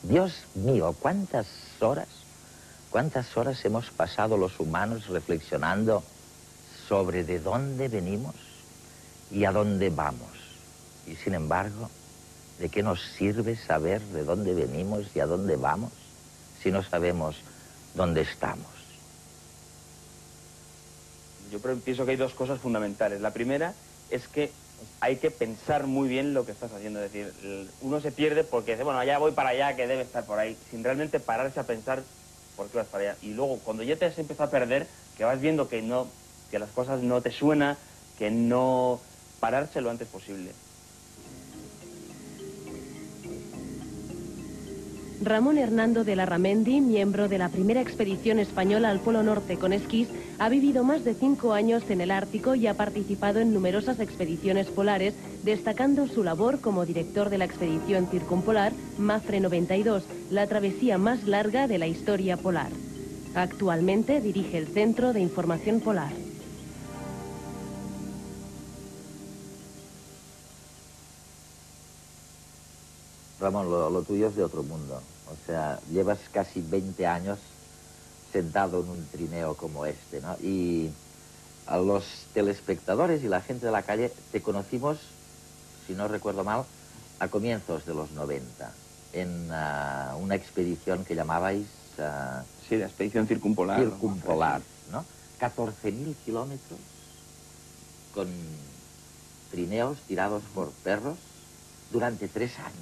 Dios mío, cuántas horas hemos pasado los humanos reflexionando sobre de dónde venimos y a dónde vamos. Y sin embargo, ¿de qué nos sirve saber de dónde venimos y a dónde vamos si no sabemos dónde estamos? Yo pienso que hay dos cosas fundamentales. La primera es que hay que pensar muy bien lo que estás haciendo. Es decir, uno se pierde porque dice, bueno, ya voy para allá, que debe estar por ahí, sin realmente pararse a pensar por qué vas para allá. Y luego, cuando ya te has empezado a perder, que vas viendo que las cosas no te suenan, que no... pararse lo antes posible. Ramón Hernando de Larramendi, miembro de la primera expedición española al Polo Norte con esquís, ha vivido más de 5 años en el Ártico y ha participado en numerosas expediciones polares, destacando su labor como director de la expedición circumpolar Mafre 92, la travesía más larga de la historia polar. Actualmente dirige el Centro de Información Polar. Ramón, lo tuyo es de otro mundo. O sea, llevas casi 20 años sentado en un trineo como este, ¿no? Y a los telespectadores y la gente de la calle te conocimos, si no recuerdo mal, a comienzos de los 90, en una expedición que llamabais... sí, la expedición circumpolar. Circumpolar, ¿no? 14.000 kilómetros con trineos tirados por perros durante 3 años.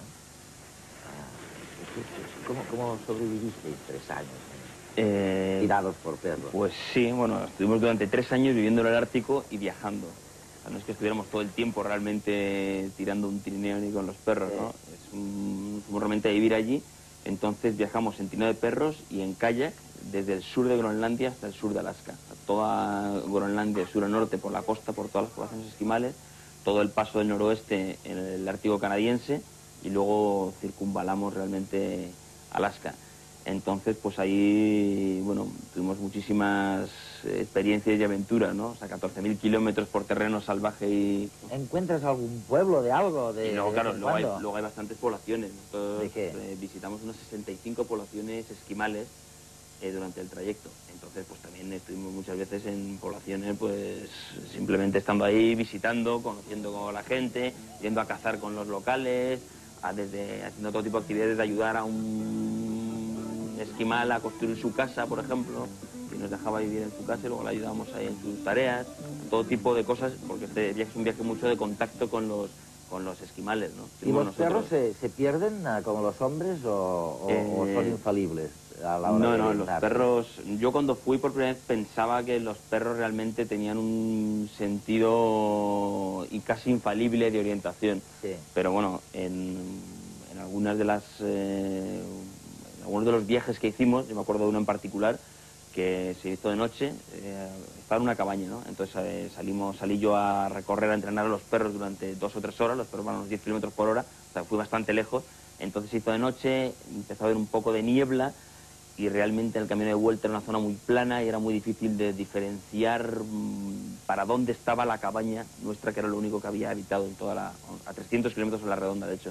¿Cómo sobrevivisteis 3 años tirados por perros? Pues sí, bueno, estuvimos durante 3 años viviendo en el Ártico y viajando. O sea, no es que estuviéramos todo el tiempo realmente tirando un trineo ni con los perros, ¿no? Fuimos realmente a vivir allí. Entonces viajamos en trineo de perros y en kayak desde el sur de Groenlandia hasta el sur de Alaska. O sea, toda Groenlandia, sur a norte, por la costa, por todas las poblaciones esquimales, todo el paso del noroeste en el Ártico canadiense, y luego circunvalamos realmente Alaska. Entonces, pues ahí, bueno, tuvimos muchísimas experiencias y aventuras, ¿no? O sea, 14.000 kilómetros por terreno salvaje y... ¿Encuentras algún pueblo de algo? Y luego, claro, luego hay bastantes poblaciones. Nosotros ¿de qué? Visitamos unas 65 poblaciones esquimales durante el trayecto. Entonces, pues también estuvimos muchas veces en poblaciones, pues simplemente estando ahí, visitando, conociendo con la gente, yendo a cazar con los locales, desde haciendo todo tipo de actividades de ayudar a un esquimal a construir su casa, por ejemplo, y nos dejaba vivir en su casa y luego le ayudábamos ahí en sus tareas, todo tipo de cosas, porque este viaje es un viaje mucho de contacto con los esquimales, ¿no? ¿Y los perros se pierden como los hombres o son infalibles a la hora de No, los orientarse? perros... Yo cuando fui por primera vez pensaba que los perros realmente tenían un sentido y casi infalible de orientación. Sí. Pero bueno, en algunas de las... en algunos de los viajes que hicimos, yo me acuerdo de uno en particular, que se hizo de noche, estaba en una cabaña, ¿no? Entonces salí yo a recorrer, a entrenar a los perros durante 2 o 3 horas, los perros van a unos 10 kilómetros por hora, o sea, fui bastante lejos. Entonces se hizo de noche, empezó a haber un poco de niebla y realmente el camino de vuelta era una zona muy plana y era muy difícil de diferenciar para dónde estaba la cabaña nuestra, que era lo único que había habitado en toda a 300 kilómetros en la redonda, de hecho.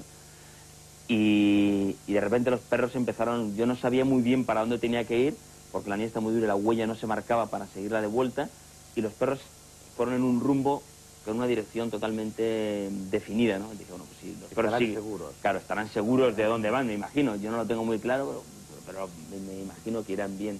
Y de repente los perros empezaron, yo no sabía muy bien para dónde tenía que ir, porque la nieve está muy dura y la huella no se marcaba para seguirla de vuelta, y los perros fueron en un rumbo con una dirección totalmente definida, ¿no? Dije, bueno, pues sí, los perros estarán seguros. Claro, estarán seguros de dónde van, me imagino. Yo no lo tengo muy claro, pero me imagino que irán bien.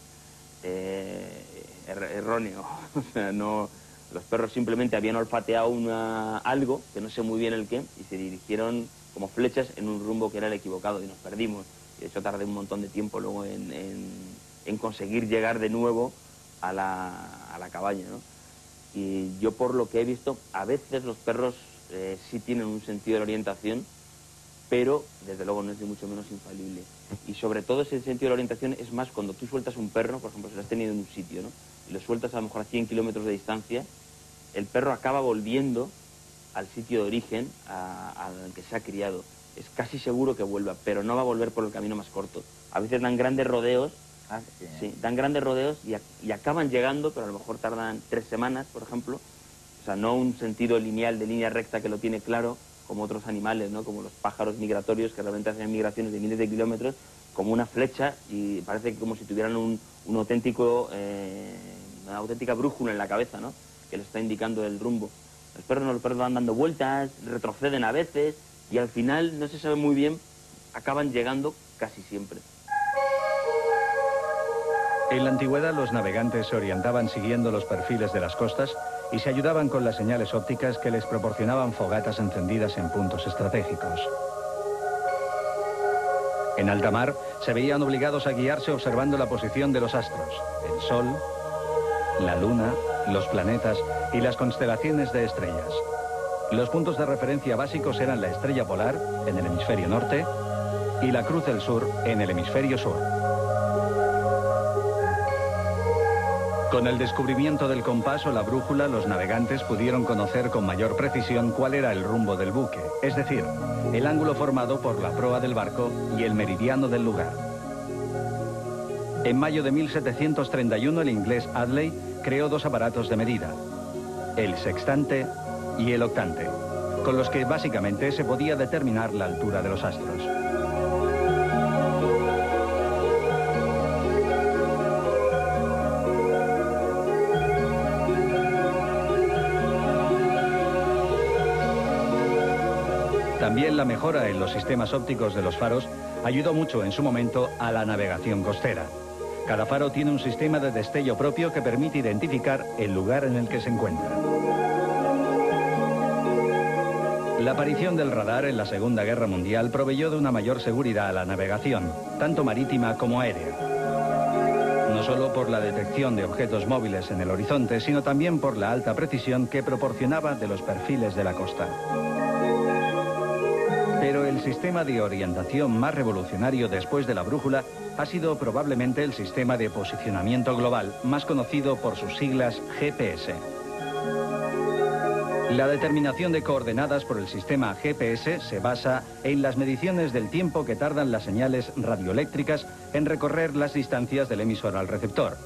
Erróneo. O sea, no... Los perros simplemente habían olfateado algo, que no sé muy bien el qué, y se dirigieron como flechas en un rumbo que era el equivocado, y nos perdimos. Y de hecho tardé un montón de tiempo luego en conseguir llegar de nuevo a la cabaña, ¿no? Y yo, por lo que he visto, a veces los perros sí tienen un sentido de orientación, pero desde luego no es ni mucho menos infalible. Y sobre todo ese sentido de orientación es más cuando tú sueltas un perro, por ejemplo, si lo has tenido en un sitio, ¿no? Y lo sueltas a lo mejor a 100 kilómetros de distancia, el perro acaba volviendo al sitio de origen al que se ha criado. Es casi seguro que vuelva, pero no va a volver por el camino más corto. A veces dan grandes rodeos, sí, dan grandes rodeos y acaban llegando, pero a lo mejor tardan 3 semanas, por ejemplo. O sea, no un sentido lineal de línea recta que lo tiene claro, como otros animales, ¿no? Como los pájaros migratorios que realmente hacen migraciones de miles de kilómetros, como una flecha, y parece como si tuvieran una auténtica brújula en la cabeza, ¿no? Que les está indicando el rumbo. Los perros van dando vueltas, retroceden a veces, y al final, no se sabe muy bien, acaban llegando casi siempre. En la antigüedad los navegantes se orientaban siguiendo los perfiles de las costas y se ayudaban con las señales ópticas que les proporcionaban fogatas encendidas en puntos estratégicos. En alta mar se veían obligados a guiarse observando la posición de los astros, el Sol, la Luna, los planetas y las constelaciones de estrellas. Los puntos de referencia básicos eran la estrella polar en el hemisferio norte y la Cruz del Sur en el hemisferio sur. Con el descubrimiento del compás o la brújula, los navegantes pudieron conocer con mayor precisión cuál era el rumbo del buque, es decir, el ángulo formado por la proa del barco y el meridiano del lugar. En mayo de 1731, el inglés Hadley creó dos aparatos de medida, el sextante y el octante, con los que básicamente se podía determinar la altura de los astros. También la mejora en los sistemas ópticos de los faros ayudó mucho en su momento a la navegación costera. Cada faro tiene un sistema de destello propio que permite identificar el lugar en el que se encuentra. La aparición del radar en la Segunda Guerra Mundial proveyó de una mayor seguridad a la navegación, tanto marítima como aérea. No solo por la detección de objetos móviles en el horizonte, sino también por la alta precisión que proporcionaba de los perfiles de la costa. Pero el sistema de orientación más revolucionario después de la brújula ha sido probablemente el sistema de posicionamiento global, más conocido por sus siglas GPS. La determinación de coordenadas por el sistema GPS se basa en las mediciones del tiempo que tardan las señales radioeléctricas en recorrer las distancias del emisor al receptor.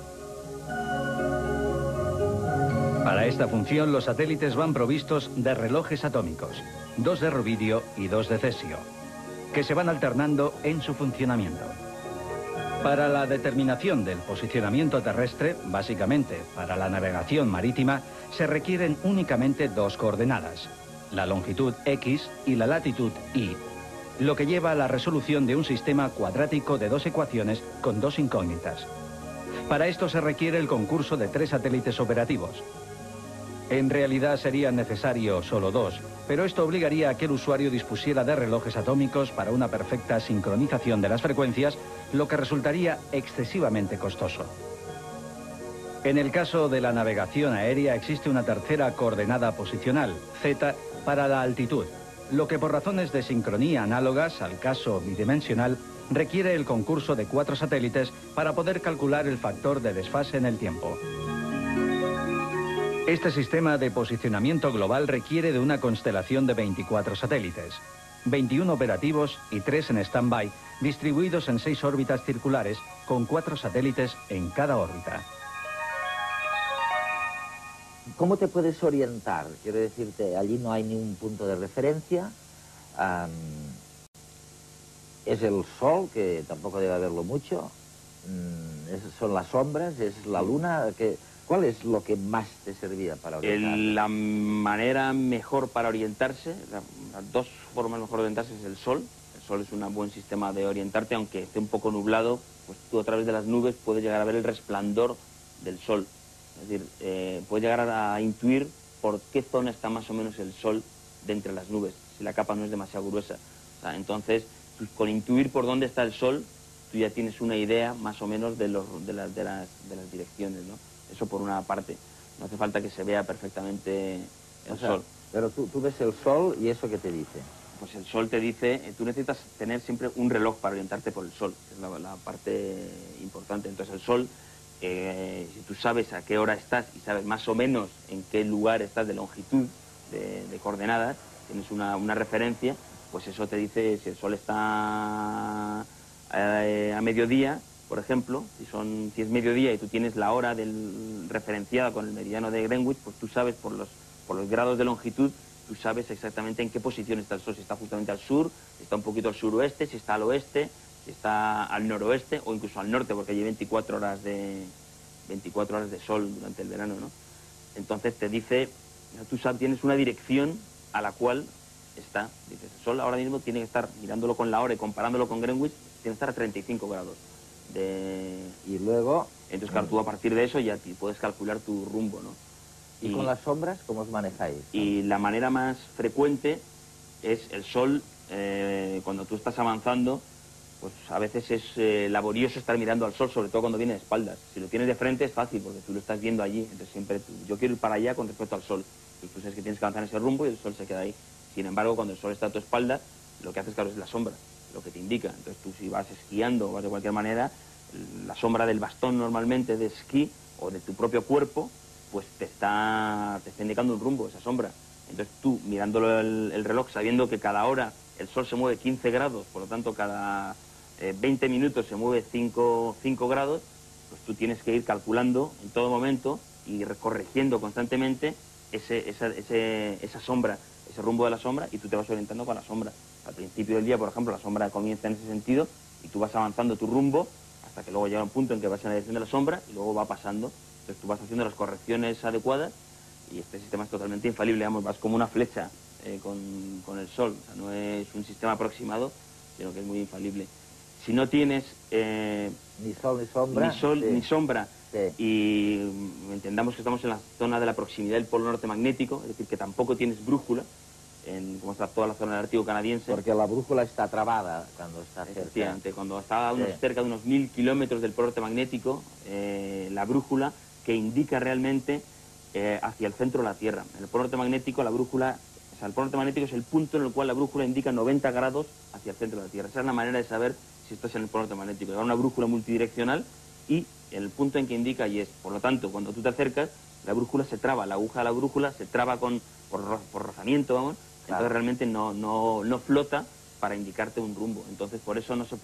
Para esta función, los satélites van provistos de relojes atómicos, 2 de rubidio y 2 de cesio, que se van alternando en su funcionamiento. Para la determinación del posicionamiento terrestre, básicamente para la navegación marítima, se requieren únicamente 2 coordenadas, la longitud X y la latitud Y, lo que lleva a la resolución de un sistema cuadrático de 2 ecuaciones con 2 incógnitas. Para esto se requiere el concurso de 3 satélites operativos. En realidad serían necesarios solo 2, pero esto obligaría a que el usuario dispusiera de relojes atómicos para una perfecta sincronización de las frecuencias, lo que resultaría excesivamente costoso. En el caso de la navegación aérea existe una tercera coordenada posicional, Z, para la altitud, lo que por razones de sincronía análogas al caso bidimensional requiere el concurso de 4 satélites para poder calcular el factor de desfase en el tiempo. Este sistema de posicionamiento global requiere de una constelación de 24 satélites, 21 operativos y 3 en stand-by, distribuidos en 6 órbitas circulares, con 4 satélites en cada órbita. ¿Cómo te puedes orientar? Quiero decirte, allí no hay ni un punto de referencia. Es el sol, que tampoco debe haberlo mucho. Son las sombras, es la luna. ¿Cuál es lo que más te servía para orientar? La manera mejor para orientarse, las 2 formas mejor de orientarse es el sol. El sol es un buen sistema de orientarte, aunque esté un poco nublado, pues tú a través de las nubes puedes llegar a ver el resplandor del sol. Es decir, puedes llegar a intuir por qué zona está más o menos el sol de entre las nubes, si la capa no es demasiado gruesa. O sea, entonces, con intuir por dónde está el sol, tú ya tienes una idea más o menos de las direcciones, ¿no? Eso por una parte. No hace falta que se vea perfectamente el sol. Pero tú ves el sol y ¿eso qué te dice? Pues el sol te dice, tú necesitas tener siempre un reloj para orientarte por el sol, que es la parte importante. Entonces el sol, si tú sabes a qué hora estás y sabes más o menos en qué lugar estás de longitud, de coordenadas, tienes una referencia, pues eso te dice si el sol está a mediodía, por ejemplo, si es mediodía y tú tienes la hora referenciada con el meridiano de Greenwich, pues tú sabes por los grados de longitud tú sabes exactamente en qué posición está el sol, si está justamente al sur, si está un poquito al suroeste, si está al oeste, si está al noroeste o incluso al norte, porque hay 24 horas de sol durante el verano, ¿no? Entonces te dice, tú sabes, tienes una dirección a la cual está. Dices, el sol ahora mismo tiene que estar, mirándolo con la hora y comparándolo con Greenwich, tiene que estar a 35 grados. Y luego... Entonces, claro, tú a partir de eso ya puedes calcular tu rumbo, ¿no? ¿Y con las sombras cómo os manejáis? Y la manera más frecuente es el sol, cuando tú estás avanzando, pues a veces es laborioso estar mirando al sol, sobre todo cuando viene de espaldas. Si lo tienes de frente es fácil, porque tú lo estás viendo allí. Entonces siempre yo quiero ir para allá con respecto al sol. Y tú sabes que tienes que avanzar en ese rumbo y el sol se queda ahí. Sin embargo, cuando el sol está a tu espalda, lo que haces, claro, es la sombra, lo que te indica. Entonces tú, si vas esquiando o vas de cualquier manera, la sombra del bastón normalmente de esquí o de tu propio cuerpo, pues te está indicando un rumbo, esa sombra. Entonces tú, mirándolo el reloj, sabiendo que cada hora el sol se mueve 15 grados, por lo tanto cada 20 minutos se mueve 5 grados, pues tú tienes que ir calculando en todo momento y corrigiendo constantemente esa sombra, ese rumbo de la sombra, y tú te vas orientando con la sombra. Al principio del día, por ejemplo, la sombra comienza en ese sentido y tú vas avanzando tu rumbo hasta que luego llega un punto en que vas en la dirección de la sombra y luego va pasando. Entonces tú vas haciendo las correcciones adecuadas y este sistema es totalmente infalible, vamos, vas como una flecha con el sol. O sea, no es un sistema aproximado, sino que es muy infalible. Si no tienes ni sol ni sombra, ni sombra, sí. Y entendamos que estamos en la zona de la proximidad del polo norte magnético, es decir, que tampoco tienes brújula, como está toda la zona del Ártico canadiense. Porque la brújula está trabada cuando está cerca. Cuando está cerca de unos 1000 kilómetros del polo norte magnético, la brújula que indica realmente hacia el centro de la Tierra. En el polo norte magnético, la brújula, o sea, el polo norte magnético es el punto en el cual la brújula indica 90 grados hacia el centro de la Tierra. Esa es la manera de saber si estás en el polo norte magnético. Llevar una brújula multidireccional y el punto en que indica y es. Por lo tanto, cuando tú te acercas, la brújula se traba, la aguja de la brújula se traba por rozamiento, vamos. Claro. Entonces realmente no flota para indicarte un rumbo. Entonces por eso no te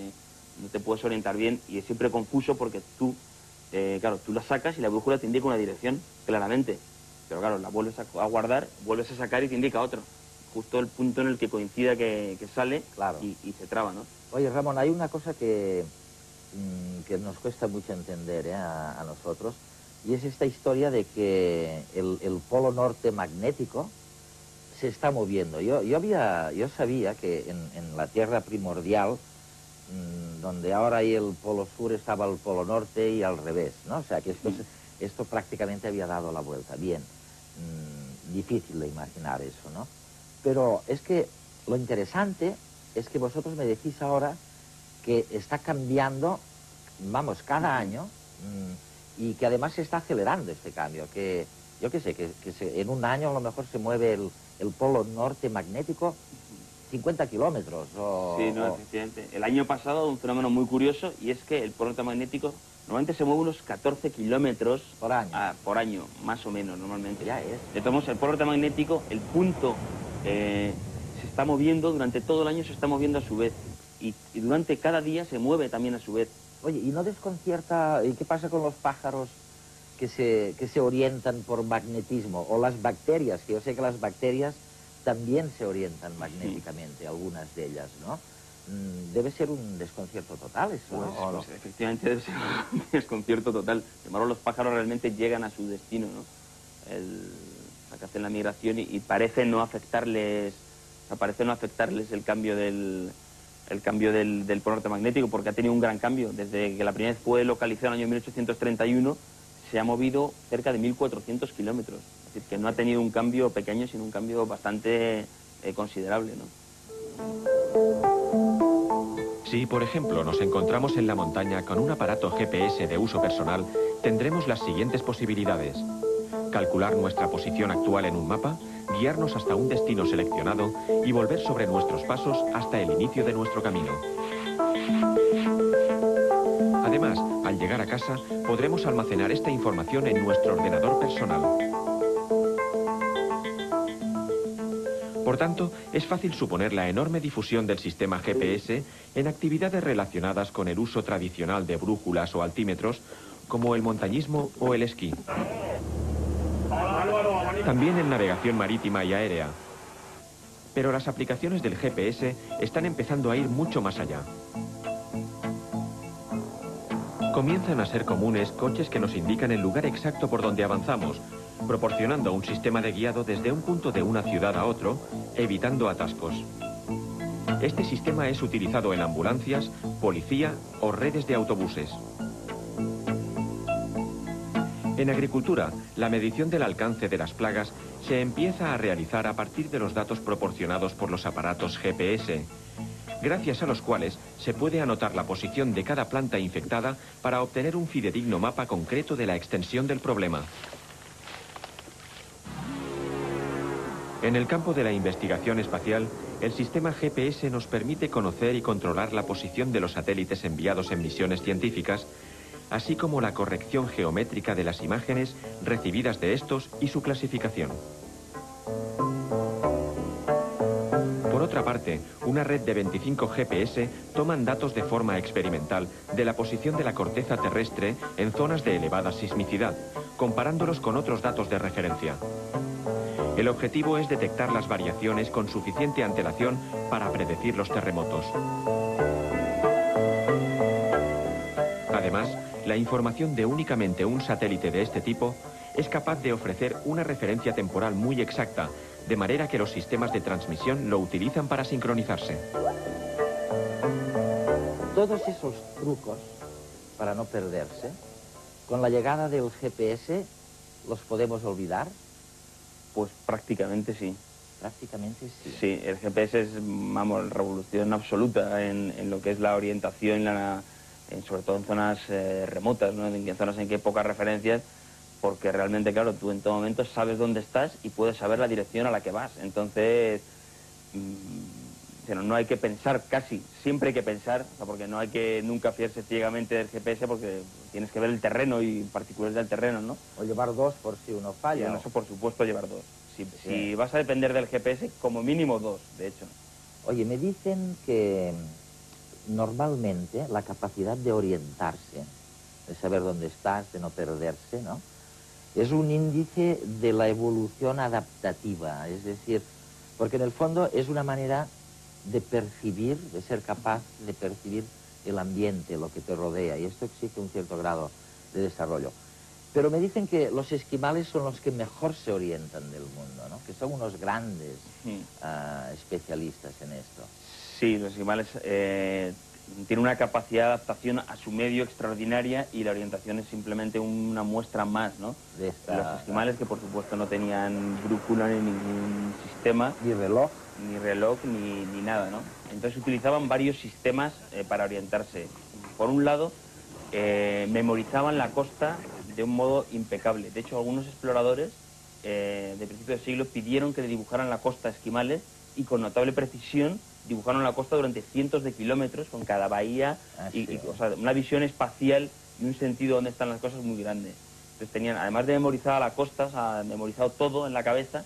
puedes orientar bien y es siempre confuso porque tú, claro, tú la sacas y la brújula te indica una dirección, claramente. Pero claro, la vuelves a guardar, vuelves a sacar y te indica otro. Justo el punto en el que coincida que sale, claro, y se traba, ¿no? Oye, Ramón, hay una cosa que nos cuesta mucho entender a nosotros, y es esta historia de que el polo norte magnético se está moviendo. Yo sabía que en la Tierra primordial, donde ahora hay el polo sur, estaba el polo norte y al revés, ¿no? O sea, que esto prácticamente había dado la vuelta. Bien, difícil de imaginar eso, ¿no? Pero es que lo interesante es que vosotros me decís ahora que está cambiando, vamos, cada año, y que además se está acelerando este cambio, que yo qué sé, en un año a lo mejor se mueve el polo norte magnético 50 kilómetros. Sí, no, efectivamente. El año pasado un fenómeno muy curioso, y es que el polo norte magnético normalmente se mueve unos 14 kilómetros por año, más o menos, normalmente. Ya es. De todos modos, el polo norte magnético, el punto se está moviendo, durante todo el año se está moviendo a su vez, y durante cada día se mueve también a su vez. Oye, ¿y no desconcierta? ¿Y qué pasa con los pájaros que se orientan por magnetismo? O las bacterias, que yo sé que las bacterias también se orientan magnéticamente, algunas de ellas, ¿no? Debe ser un desconcierto total eso, ¿no? Pues efectivamente debe ser un desconcierto total. Sin embargo, los pájaros realmente llegan a su destino, ¿no? Que hacen la migración y parece no afectarles, el cambio del polo norte magnético, porque ha tenido un gran cambio. Desde que la primera vez fue localizado en el año 1831, se ha movido cerca de 1400 kilómetros. Es decir, que no ha tenido un cambio pequeño, sino un cambio bastante considerable, ¿no? Si, por ejemplo, nos encontramos en la montaña con un aparato GPS de uso personal, tendremos las siguientes posibilidades: calcular nuestra posición actual en un mapa, guiarnos hasta un destino seleccionado y volver sobre nuestros pasos hasta el inicio de nuestro camino. Además, al llegar a casa, podremos almacenar esta información en nuestro ordenador personal. Por tanto, es fácil suponer la enorme difusión del sistema GPS en actividades relacionadas con el uso tradicional de brújulas o altímetros, como el montañismo o el esquí. Álvaro, también en navegación marítima y aérea. Pero las aplicaciones del GPS están empezando a ir mucho más allá. Comienzan a ser comunes coches que nos indican el lugar exacto por donde avanzamos, proporcionando un sistema de guiado desde un punto de una ciudad a otro, evitando atascos. Este sistema es utilizado en ambulancias, policía o redes de autobuses. En agricultura, la medición del alcance de las plagas se empieza a realizar a partir de los datos proporcionados por los aparatos GPS, gracias a los cuales se puede anotar la posición de cada planta infectada para obtener un fidedigno mapa concreto de la extensión del problema. En el campo de la investigación espacial, el sistema GPS nos permite conocer y controlar la posición de los satélites enviados en misiones científicas, así como la corrección geométrica de las imágenes recibidas de estos y su clasificación. Por otra parte, una red de 25 GPS toman datos de forma experimental de la posición de la corteza terrestre en zonas de elevada sismicidad, comparándolos con otros datos de referencia. El objetivo es detectar las variaciones con suficiente antelación para predecir los terremotos. Además, la información de únicamente un satélite de este tipo es capaz de ofrecer una referencia temporal muy exacta, de manera que los sistemas de transmisión lo utilizan para sincronizarse. Todos esos trucos para no perderse, con la llegada del GPS, ¿los podemos olvidar? Pues prácticamente sí. Prácticamente sí. Sí, el GPS es, vamos, revolución absoluta en lo que es la orientación, sobre todo en zonas remotas, ¿no? En zonas en que hay pocas referencias, porque realmente, claro, tú en todo momento sabes dónde estás y puedes saber la dirección a la que vas. Entonces, no hay que pensar casi, siempre hay que pensar, o sea, porque no hay que nunca fiarse ciegamente del GPS, porque tienes que ver el terreno y particulares del terreno, ¿no? O llevar dos por si uno falla. Y en eso, por supuesto, llevar dos. Si vas a depender del GPS, como mínimo dos, de hecho. Oye, me dicen que normalmente la capacidad de orientarse, de saber dónde estás, de no perderse, ¿no?, es un índice de la evolución adaptativa, es decir, porque en el fondo es una manera de percibir, de ser capaz de percibir el ambiente, lo que te rodea, y esto exige un cierto grado de desarrollo. Pero me dicen que los esquimales son los que mejor se orientan del mundo, ¿no?, que son unos grandes especialistas en esto. Sí, los esquimales tienen una capacidad de adaptación a su medio extraordinaria, y la orientación es simplemente una muestra más, ¿no? Los esquimales, que por supuesto no tenían brújula ni ningún sistema. Ni reloj. Ni reloj, ni nada, ¿no? Entonces utilizaban varios sistemas para orientarse. Por un lado, memorizaban la costa de un modo impecable. De hecho, algunos exploradores de principio de siglo pidieron que le dibujaran la costa a esquimales, y con notable precisión dibujaron la costa durante cientos de kilómetros, con cada bahía, o sea, una visión espacial y un sentido donde están las cosas muy grande. Entonces tenían, además de memorizada la costa, o sea, memorizado todo en la cabeza,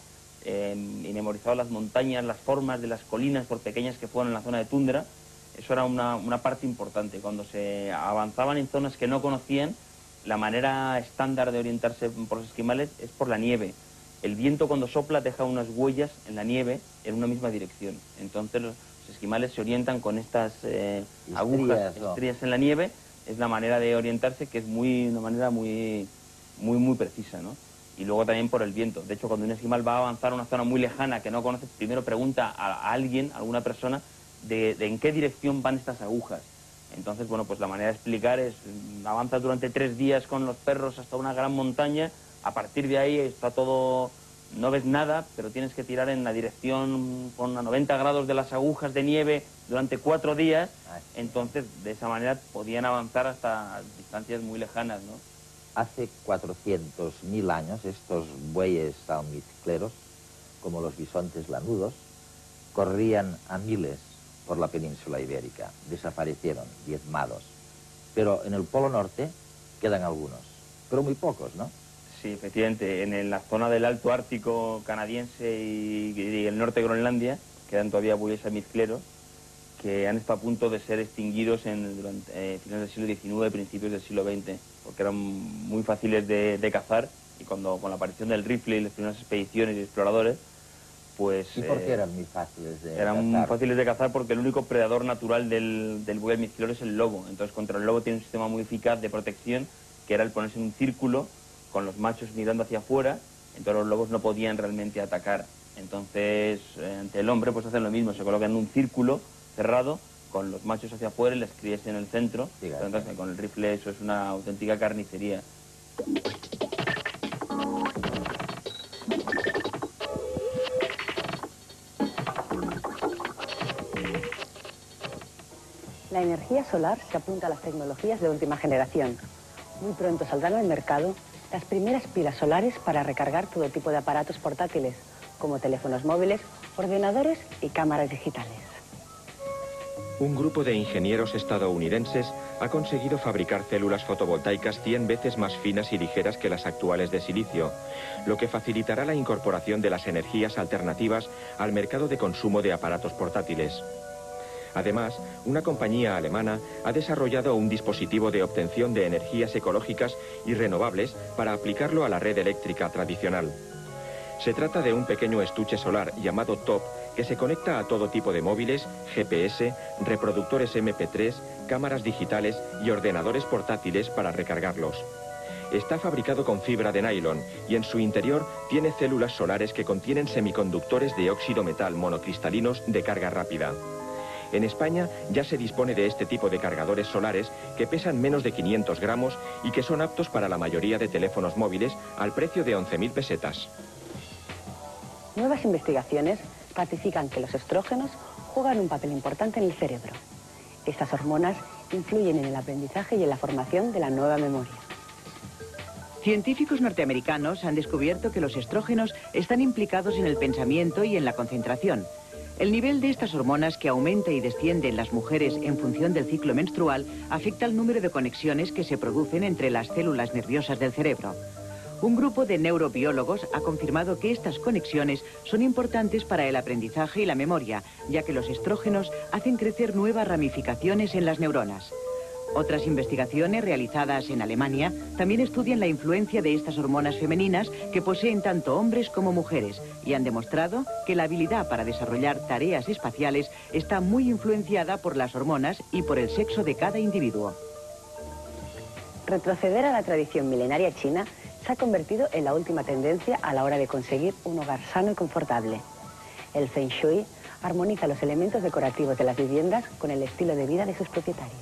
y memorizado las montañas, las formas de las colinas, por pequeñas que fueran en la zona de tundra. Eso era una parte importante. Cuando se avanzaban en zonas que no conocían, la manera estándar de orientarse por los esquimales es por la nieve. El viento, cuando sopla, deja unas huellas en la nieve en una misma dirección. Entonces los esquimales se orientan con estas agujas, estrías en la nieve. Es la manera de orientarse, que es una manera muy precisa, ¿no? Y luego también por el viento. De hecho, cuando un esquimal va a avanzar a una zona muy lejana que no conoce, primero pregunta a alguien, a alguna persona, de en qué dirección van estas agujas. Entonces, bueno, pues la manera de explicar es: avanzas durante 3 días con los perros hasta una gran montaña, a partir de ahí está todo, no ves nada, pero tienes que tirar en la dirección con a 90 grados de las agujas de nieve durante 4 días. Entonces, de esa manera podían avanzar hasta distancias muy lejanas, ¿no? Hace 400.000 años, estos bueyes almizcleros, como los bisontes lanudos, corrían a miles por la península ibérica. Desaparecieron, diezmados. Pero en el Polo Norte quedan algunos, pero muy pocos, ¿no? Sí, efectivamente. En la zona del Alto Ártico canadiense y el norte de Groenlandia quedan todavía bueyes almizcleros que han estado a punto de ser extinguidos durante finales del siglo XIX, principios del siglo XX, porque eran muy fáciles de cazar, y cuando con la aparición del rifle y las primeras expediciones y exploradores, pues... ¿Y por qué eran muy fáciles de cazar? Eran fáciles de cazar porque el único predador natural del buey almizclero es el lobo. Entonces contra el lobo tiene un sistema muy eficaz de protección, que era el ponerse en un círculo con los machos mirando hacia afuera. Entonces los lobos no podían realmente atacar. Entonces ante el hombre pues hacen lo mismo, se colocan en un círculo cerrado con los machos hacia afuera y las crías en el centro. Entonces con el rifle eso es una auténtica carnicería. La energía solar se apunta a las tecnologías de última generación. Muy pronto saldrán al mercado las primeras pilas solares para recargar todo tipo de aparatos portátiles, como teléfonos móviles, ordenadores y cámaras digitales. Un grupo de ingenieros estadounidenses ha conseguido fabricar células fotovoltaicas 100 veces más finas y ligeras que las actuales de silicio, lo que facilitará la incorporación de las energías alternativas al mercado de consumo de aparatos portátiles. Además, una compañía alemana ha desarrollado un dispositivo de obtención de energías ecológicas y renovables para aplicarlo a la red eléctrica tradicional. Se trata de un pequeño estuche solar llamado TOP que se conecta a todo tipo de móviles, GPS, reproductores MP3, cámaras digitales y ordenadores portátiles para recargarlos. Está fabricado con fibra de nylon y en su interior tiene células solares que contienen semiconductores de óxido metal monocristalinos de carga rápida. En España ya se dispone de este tipo de cargadores solares que pesan menos de 500 gramos y que son aptos para la mayoría de teléfonos móviles al precio de 11.000 pesetas. Nuevas investigaciones ratifican que los estrógenos juegan un papel importante en el cerebro. Estas hormonas influyen en el aprendizaje y en la formación de la nueva memoria. Científicos norteamericanos han descubierto que los estrógenos están implicados en el pensamiento y en la concentración. El nivel de estas hormonas, que aumenta y desciende en las mujeres en función del ciclo menstrual, afecta al número de conexiones que se producen entre las células nerviosas del cerebro. Un grupo de neurobiólogos ha confirmado que estas conexiones son importantes para el aprendizaje y la memoria, ya que los estrógenos hacen crecer nuevas ramificaciones en las neuronas. Otras investigaciones realizadas en Alemania también estudian la influencia de estas hormonas femeninas que poseen tanto hombres como mujeres y han demostrado que la habilidad para desarrollar tareas espaciales está muy influenciada por las hormonas y por el sexo de cada individuo. Retroceder a la tradición milenaria china se ha convertido en la última tendencia a la hora de conseguir un hogar sano y confortable. El Feng Shui armoniza los elementos decorativos de las viviendas con el estilo de vida de sus propietarios.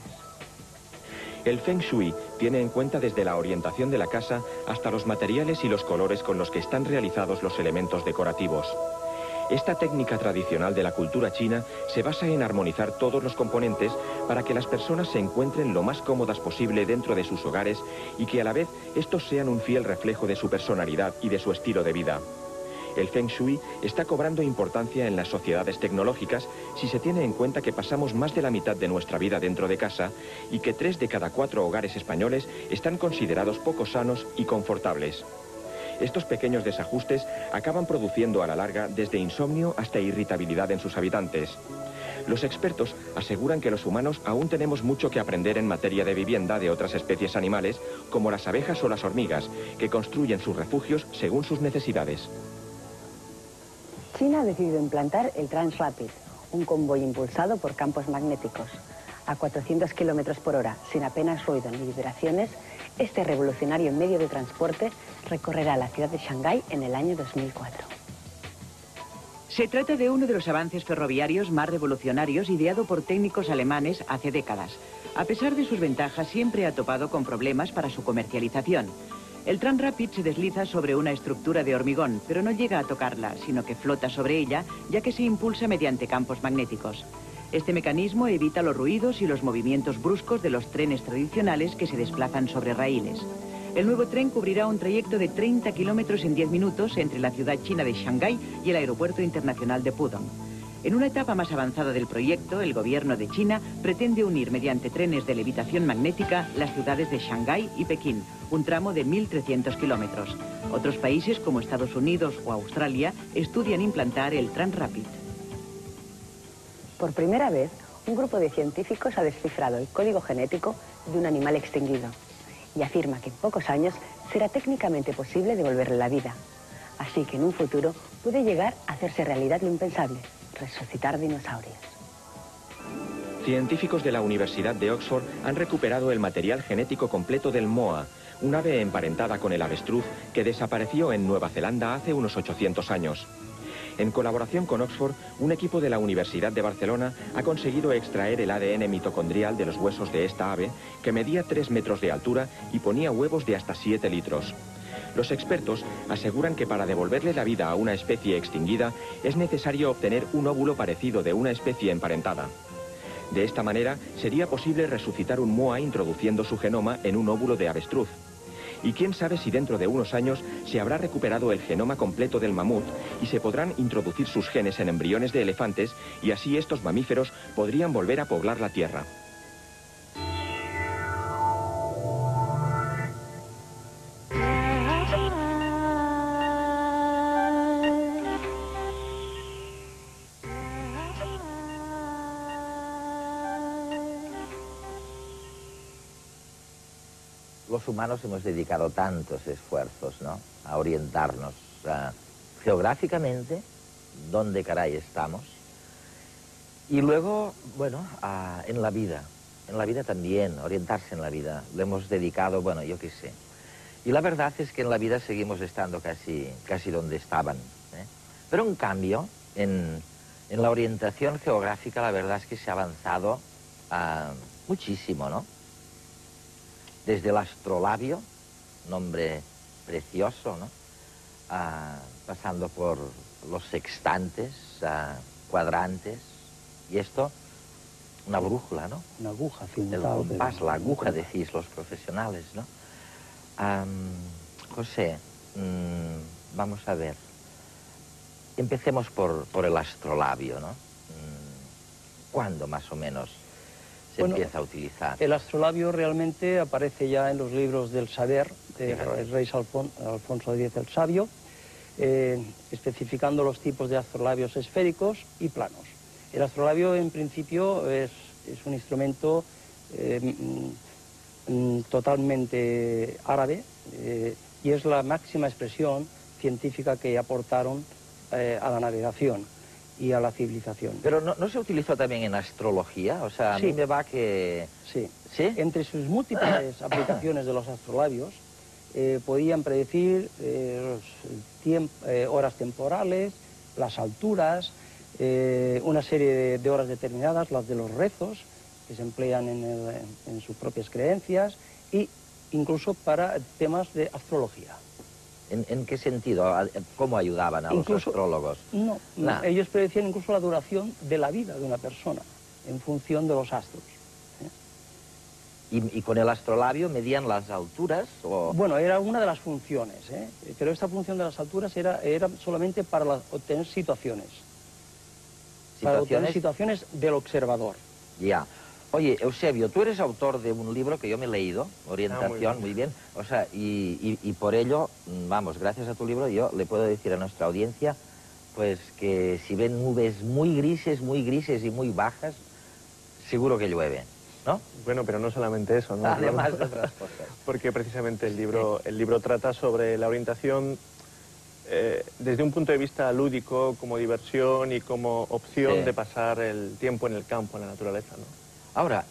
El Feng Shui tiene en cuenta desde la orientación de la casa hasta los materiales y los colores con los que están realizados los elementos decorativos. Esta técnica tradicional de la cultura china se basa en armonizar todos los componentes para que las personas se encuentren lo más cómodas posible dentro de sus hogares y que a la vez estos sean un fiel reflejo de su personalidad y de su estilo de vida. El Feng Shui está cobrando importancia en las sociedades tecnológicas si se tiene en cuenta que pasamos más de la mitad de nuestra vida dentro de casa y que 3 de cada 4 hogares españoles están considerados poco sanos y confortables. Estos pequeños desajustes acaban produciendo a la larga desde insomnio hasta irritabilidad en sus habitantes. Los expertos aseguran que los humanos aún tenemos mucho que aprender en materia de vivienda de otras especies animales, como las abejas o las hormigas, que construyen sus refugios según sus necesidades. China ha decidido implantar el Transrapid, un convoy impulsado por campos magnéticos. A 400 km por hora, sin apenas ruido ni vibraciones, este revolucionario medio de transporte recorrerá la ciudad de Shanghái en el año 2004. Se trata de uno de los avances ferroviarios más revolucionarios ideado por técnicos alemanes hace décadas. A pesar de sus ventajas, siempre ha topado con problemas para su comercialización. El Transrapid se desliza sobre una estructura de hormigón, pero no llega a tocarla, sino que flota sobre ella, ya que se impulsa mediante campos magnéticos. Este mecanismo evita los ruidos y los movimientos bruscos de los trenes tradicionales que se desplazan sobre raíles. El nuevo tren cubrirá un trayecto de 30 kilómetros en 10 minutos entre la ciudad china de Shanghái y el aeropuerto internacional de Pudong. En una etapa más avanzada del proyecto, el gobierno de China pretende unir mediante trenes de levitación magnética las ciudades de Shanghái y Pekín, un tramo de 1.300 kilómetros. Otros países como Estados Unidos o Australia estudian implantar el Transrapid. Por primera vez, un grupo de científicos ha descifrado el código genético de un animal extinguido. y afirma que en pocos años será técnicamente posible devolverle la vida. Así que en un futuro puede llegar a hacerse realidad lo impensable, resucitar dinosaurios. Científicos de la Universidad de Oxford han recuperado el material genético completo del moa, un ave emparentada con el avestruz que desapareció en Nueva Zelanda hace unos 800 años. En colaboración con Oxford, un equipo de la Universidad de Barcelona ha conseguido extraer el ADN mitocondrial de los huesos de esta ave, que medía 3 metros de altura y ponía huevos de hasta 7 litros. Los expertos aseguran que para devolverle la vida a una especie extinguida es necesario obtener un óvulo parecido de una especie emparentada. De esta manera, sería posible resucitar un moa introduciendo su genoma en un óvulo de avestruz. Y quién sabe si dentro de unos años se habrá recuperado el genoma completo del mamut y se podrán introducir sus genes en embriones de elefantes y así estos mamíferos podrían volver a poblar la Tierra. Los humanos hemos dedicado tantos esfuerzos, ¿no?, a orientarnos geográficamente, dónde caray estamos, y luego, bueno, en la vida también, orientarse en la vida, le hemos dedicado, bueno, yo qué sé. Y la verdad es que en la vida seguimos estando casi donde estaban, ¿eh? Pero en cambio, en la orientación geográfica, la verdad es que se ha avanzado muchísimo, ¿no? Desde el astrolabio, nombre precioso, ¿no?, pasando por los sextantes, cuadrantes, y esto, una brújula, ¿no? Una aguja, el compás, la aguja, decís los profesionales, ¿no? José, vamos a ver. Empecemos por el astrolabio, ¿no? ¿Cuándo más o menos se empieza a utilizar? El astrolabio realmente aparece ya en los libros del saber del rey Alfonso X el Sabio, especificando los tipos de astrolabios esféricos y planos. El astrolabio en principio es un instrumento totalmente árabe y es la máxima expresión científica que aportaron a la navegación y a la civilización. Pero ¿no se utilizó también en astrología? O sea, a mí me va que... Sí. ¿Sí? Entre sus múltiples aplicaciones de los astrolabios, podían predecir horas temporales, las alturas, una serie de horas determinadas, las de los rezos, que se emplean en sus propias creencias, e incluso para temas de astrología. ¿En qué sentido? ¿Cómo ayudaban a los astrólogos? No, ellos predecían incluso la duración de la vida de una persona, en función de los astros. ¿Y con el astrolabio medían las alturas? ¿O? Bueno, era una de las funciones, pero esta función de las alturas era solamente para obtener situaciones. Para obtener situaciones del observador. Ya. Oye, Eusebio, tú eres autor de un libro que yo me he leído, Orientación, muy bien. O sea, y por ello, vamos, gracias a tu libro, yo le puedo decir a nuestra audiencia, pues que si ven nubes muy grises y muy bajas, seguro que llueve, ¿no? Bueno, pero no solamente eso, ¿no? Además de otras cosas. Porque precisamente el libro trata sobre la orientación desde un punto de vista lúdico, como diversión y como opción de pasar el tiempo en el campo, en la naturaleza, ¿no? Ahora,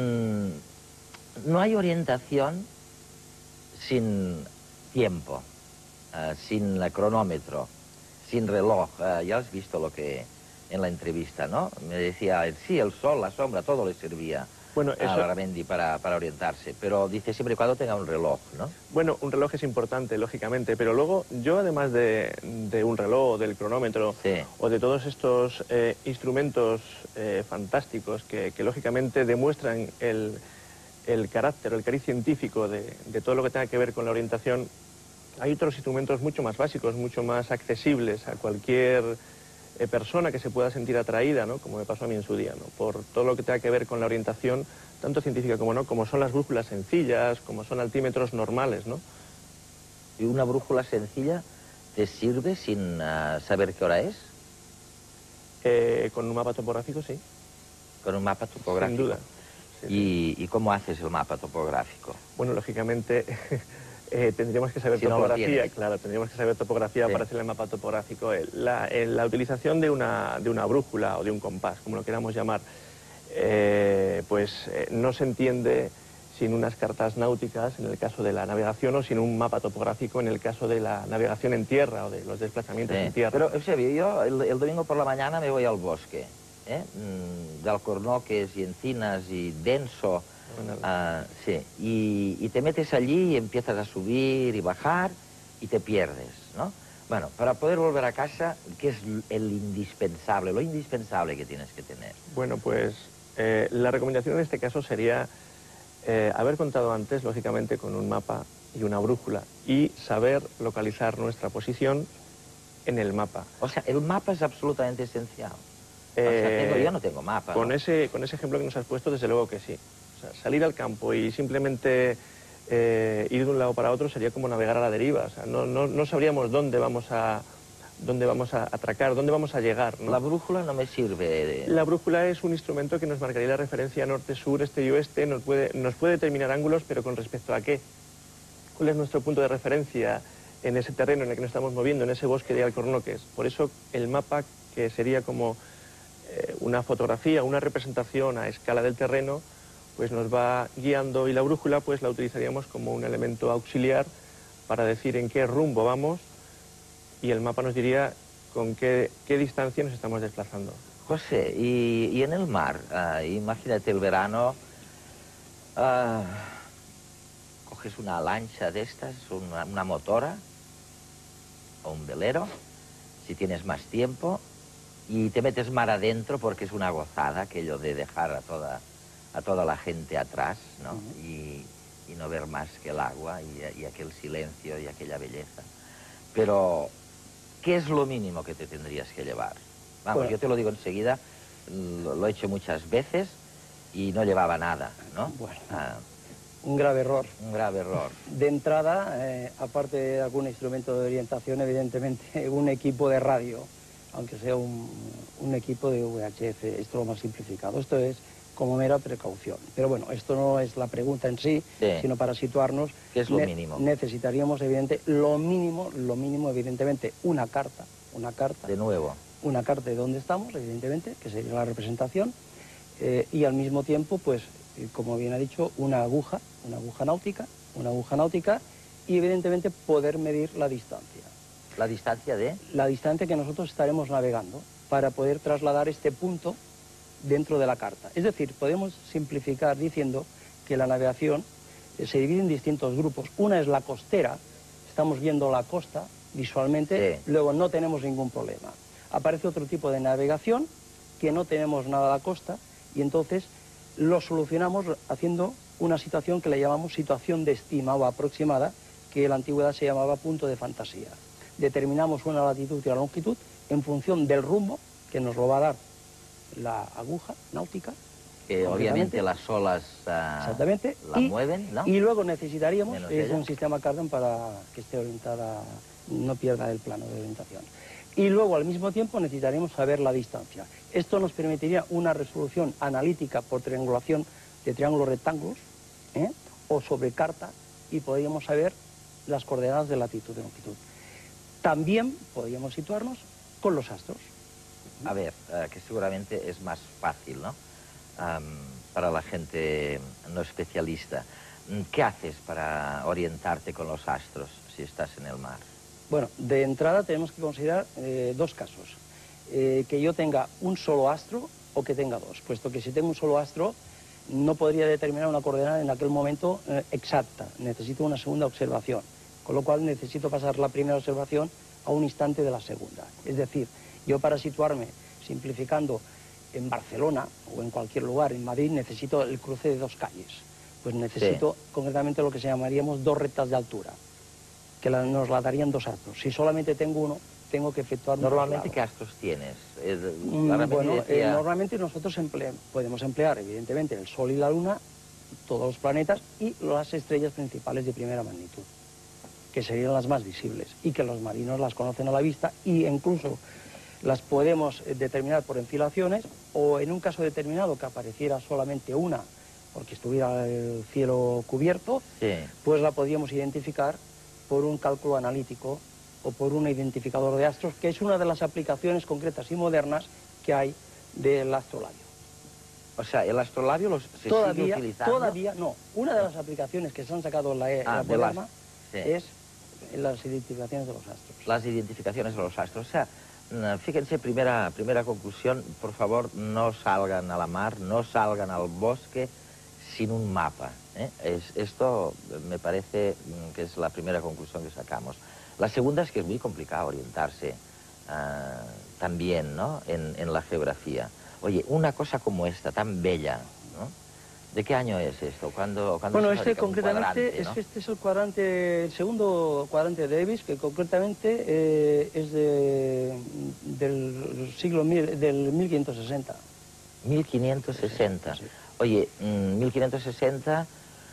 no hay orientación sin tiempo, sin cronómetro, sin reloj. Ya has visto lo que en la entrevista, ¿no? Me decía, sí, el sol, la sombra, todo le servía a Larramendi para orientarse, pero dice siempre y cuando tenga un reloj, ¿no? Bueno, un reloj es importante, lógicamente, pero luego yo, además de un reloj, del cronómetro, o de todos estos instrumentos fantásticos que lógicamente demuestran el carácter, el cariz científico de todo lo que tenga que ver con la orientación, hay otros instrumentos mucho más básicos, mucho más accesibles a cualquier persona que se pueda sentir atraída, ¿no?, como me pasó a mí en su día, ¿no?, por todo lo que tenga que ver con la orientación, tanto científica como no, como son las brújulas sencillas, como son altímetros normales, ¿no? ¿Y una brújula sencilla te sirve sin saber qué hora es? Con un mapa topográfico, sí. ¿Con un mapa topográfico? Sin duda. ¿Y cómo haces el mapa topográfico? Bueno, lógicamente tendríamos que saber topografía, claro, tendríamos que saber topografía para hacer el mapa topográfico. La utilización de una brújula o de un compás, como lo queramos llamar, no se entiende sin unas cartas náuticas en el caso de la navegación o sin un mapa topográfico en el caso de la navegación en tierra o de los desplazamientos en tierra. Pero, Eusebio, yo el domingo por la mañana me voy al bosque, de alcornoques y encinas y denso, sí, y te metes allí y empiezas a subir y bajar y te pierdes, ¿no? Bueno, para poder volver a casa, ¿qué es lo indispensable que tienes que tener? Bueno, pues la recomendación en este caso sería haber contado antes, lógicamente, con un mapa y una brújula y saber localizar nuestra posición en el mapa. O sea, el mapa es absolutamente esencial. O sea, yo no tengo mapa. Con ese ejemplo que nos has puesto, desde luego que sí. O sea, salir al campo y simplemente ir de un lado para otro sería como navegar a la deriva. O sea, no sabríamos dónde vamos a atracar, dónde vamos a llegar, ¿no? La brújula no me sirve. La brújula es un instrumento que nos marcaría la referencia norte, sur, este y oeste, nos puede determinar ángulos, pero ¿con respecto a qué? ¿Cuál es nuestro punto de referencia en ese terreno en el que nos estamos moviendo, en ese bosque de alcornoques? Por eso el mapa, que sería como una fotografía, una representación a escala del terreno, pues nos va guiando, y la brújula pues la utilizaríamos como un elemento auxiliar para decir en qué rumbo vamos, y el mapa nos diría con qué distancia nos estamos desplazando. José, y en el mar, imagínate el verano, coges una lancha de estas, una motora o un velero, si tienes más tiempo, y te metes mar adentro porque es una gozada aquello de dejar a toda la gente atrás, ¿no? Y no ver más que el agua y aquel silencio y aquella belleza. Pero ¿qué es lo mínimo que te tendrías que llevar? Vamos, bueno, yo te lo digo enseguida, lo he hecho muchas veces y no llevaba nada, ¿no? Bueno, un grave error. Un grave error. De entrada, aparte de algún instrumento de orientación, evidentemente un equipo de radio, aunque sea un equipo de VHF, esto es lo más simplificado. Esto es como mera precaución. Pero bueno, esto no es la pregunta en sí, sino para situarnos. ¿Qué es lo mínimo? Necesitaríamos, evidentemente, lo mínimo, evidentemente, una carta. De nuevo. Una carta de dónde estamos, evidentemente, que sería la representación, y al mismo tiempo, pues, como bien ha dicho, una aguja náutica, y evidentemente poder medir la distancia. ¿La distancia de? La distancia que nosotros estaremos navegando para poder trasladar este punto dentro de la carta. Es decir, podemos simplificar diciendo que la navegación se divide en distintos grupos. Una es la costera, estamos viendo la costa visualmente, luego no tenemos ningún problema. Aparece otro tipo de navegación que no tenemos nada a la costa y entonces lo solucionamos haciendo una situación que le llamamos situación de estima o aproximada, que en la antigüedad se llamaba punto de fantasía. Determinamos una latitud y una longitud en función del rumbo que nos lo va a dar la aguja náutica. Que obviamente las olas la mueven, ¿no? Y luego necesitaríamos un sistema Cardan para que esté orientada, no pierda el plano de orientación. Y luego al mismo tiempo necesitaríamos saber la distancia. Esto nos permitiría una resolución analítica por triangulación de triángulos rectángulos, o sobre carta, y podríamos saber las coordenadas de latitud y longitud. También podríamos situarnos con los astros. A ver, que seguramente es más fácil, ¿no? Para la gente no especialista. ¿Qué haces para orientarte con los astros si estás en el mar? Bueno, de entrada tenemos que considerar dos casos. Que yo tenga un solo astro o que tenga dos, puesto que si tengo un solo astro no podría determinar una coordenada en aquel momento exacta. Necesito una segunda observación, con lo cual necesito pasar la primera observación a un instante de la segunda. Es decir, yo para situarme, simplificando, en Barcelona o en cualquier lugar, en Madrid, necesito el cruce de dos calles. Pues necesito concretamente lo que se llamaríamos dos rectas de altura, que nos la darían dos astros. Si solamente tengo uno, tengo que efectuar... ¿Normalmente qué astros tienes? Bueno, normalmente nosotros podemos emplear, evidentemente, el Sol y la Luna, todos los planetas y las estrellas principales de primera magnitud, que serían las más visibles y que los marinos las conocen a la vista, y incluso las podemos determinar por enfilaciones, o en un caso determinado que apareciera solamente una porque estuviera el cielo cubierto, pues la podíamos identificar por un cálculo analítico o por un identificador de astros, que es una de las aplicaciones concretas y modernas que hay del astrolabio. O sea, el astrolabio se sigue utilizando. Todavía no. Una de las aplicaciones que se han sacado en la era moderna es las identificaciones de los astros. Las identificaciones de los astros. O sea, fíjense, primera conclusión, por favor, no salgan a la mar, no salgan al bosque sin un mapa. Esto me parece que es la primera conclusión que sacamos. La segunda es que es muy complicado orientarse también, ¿no?, en la geografía. Oye, una cosa como esta, tan bella, ¿no? ¿De qué año es esto? ¿Cuándo bueno, se concretamente, ¿no? este es el cuadrante, el segundo cuadrante de Davis, que concretamente es del siglo del 1560. 1560. Sí. Oye, 1560,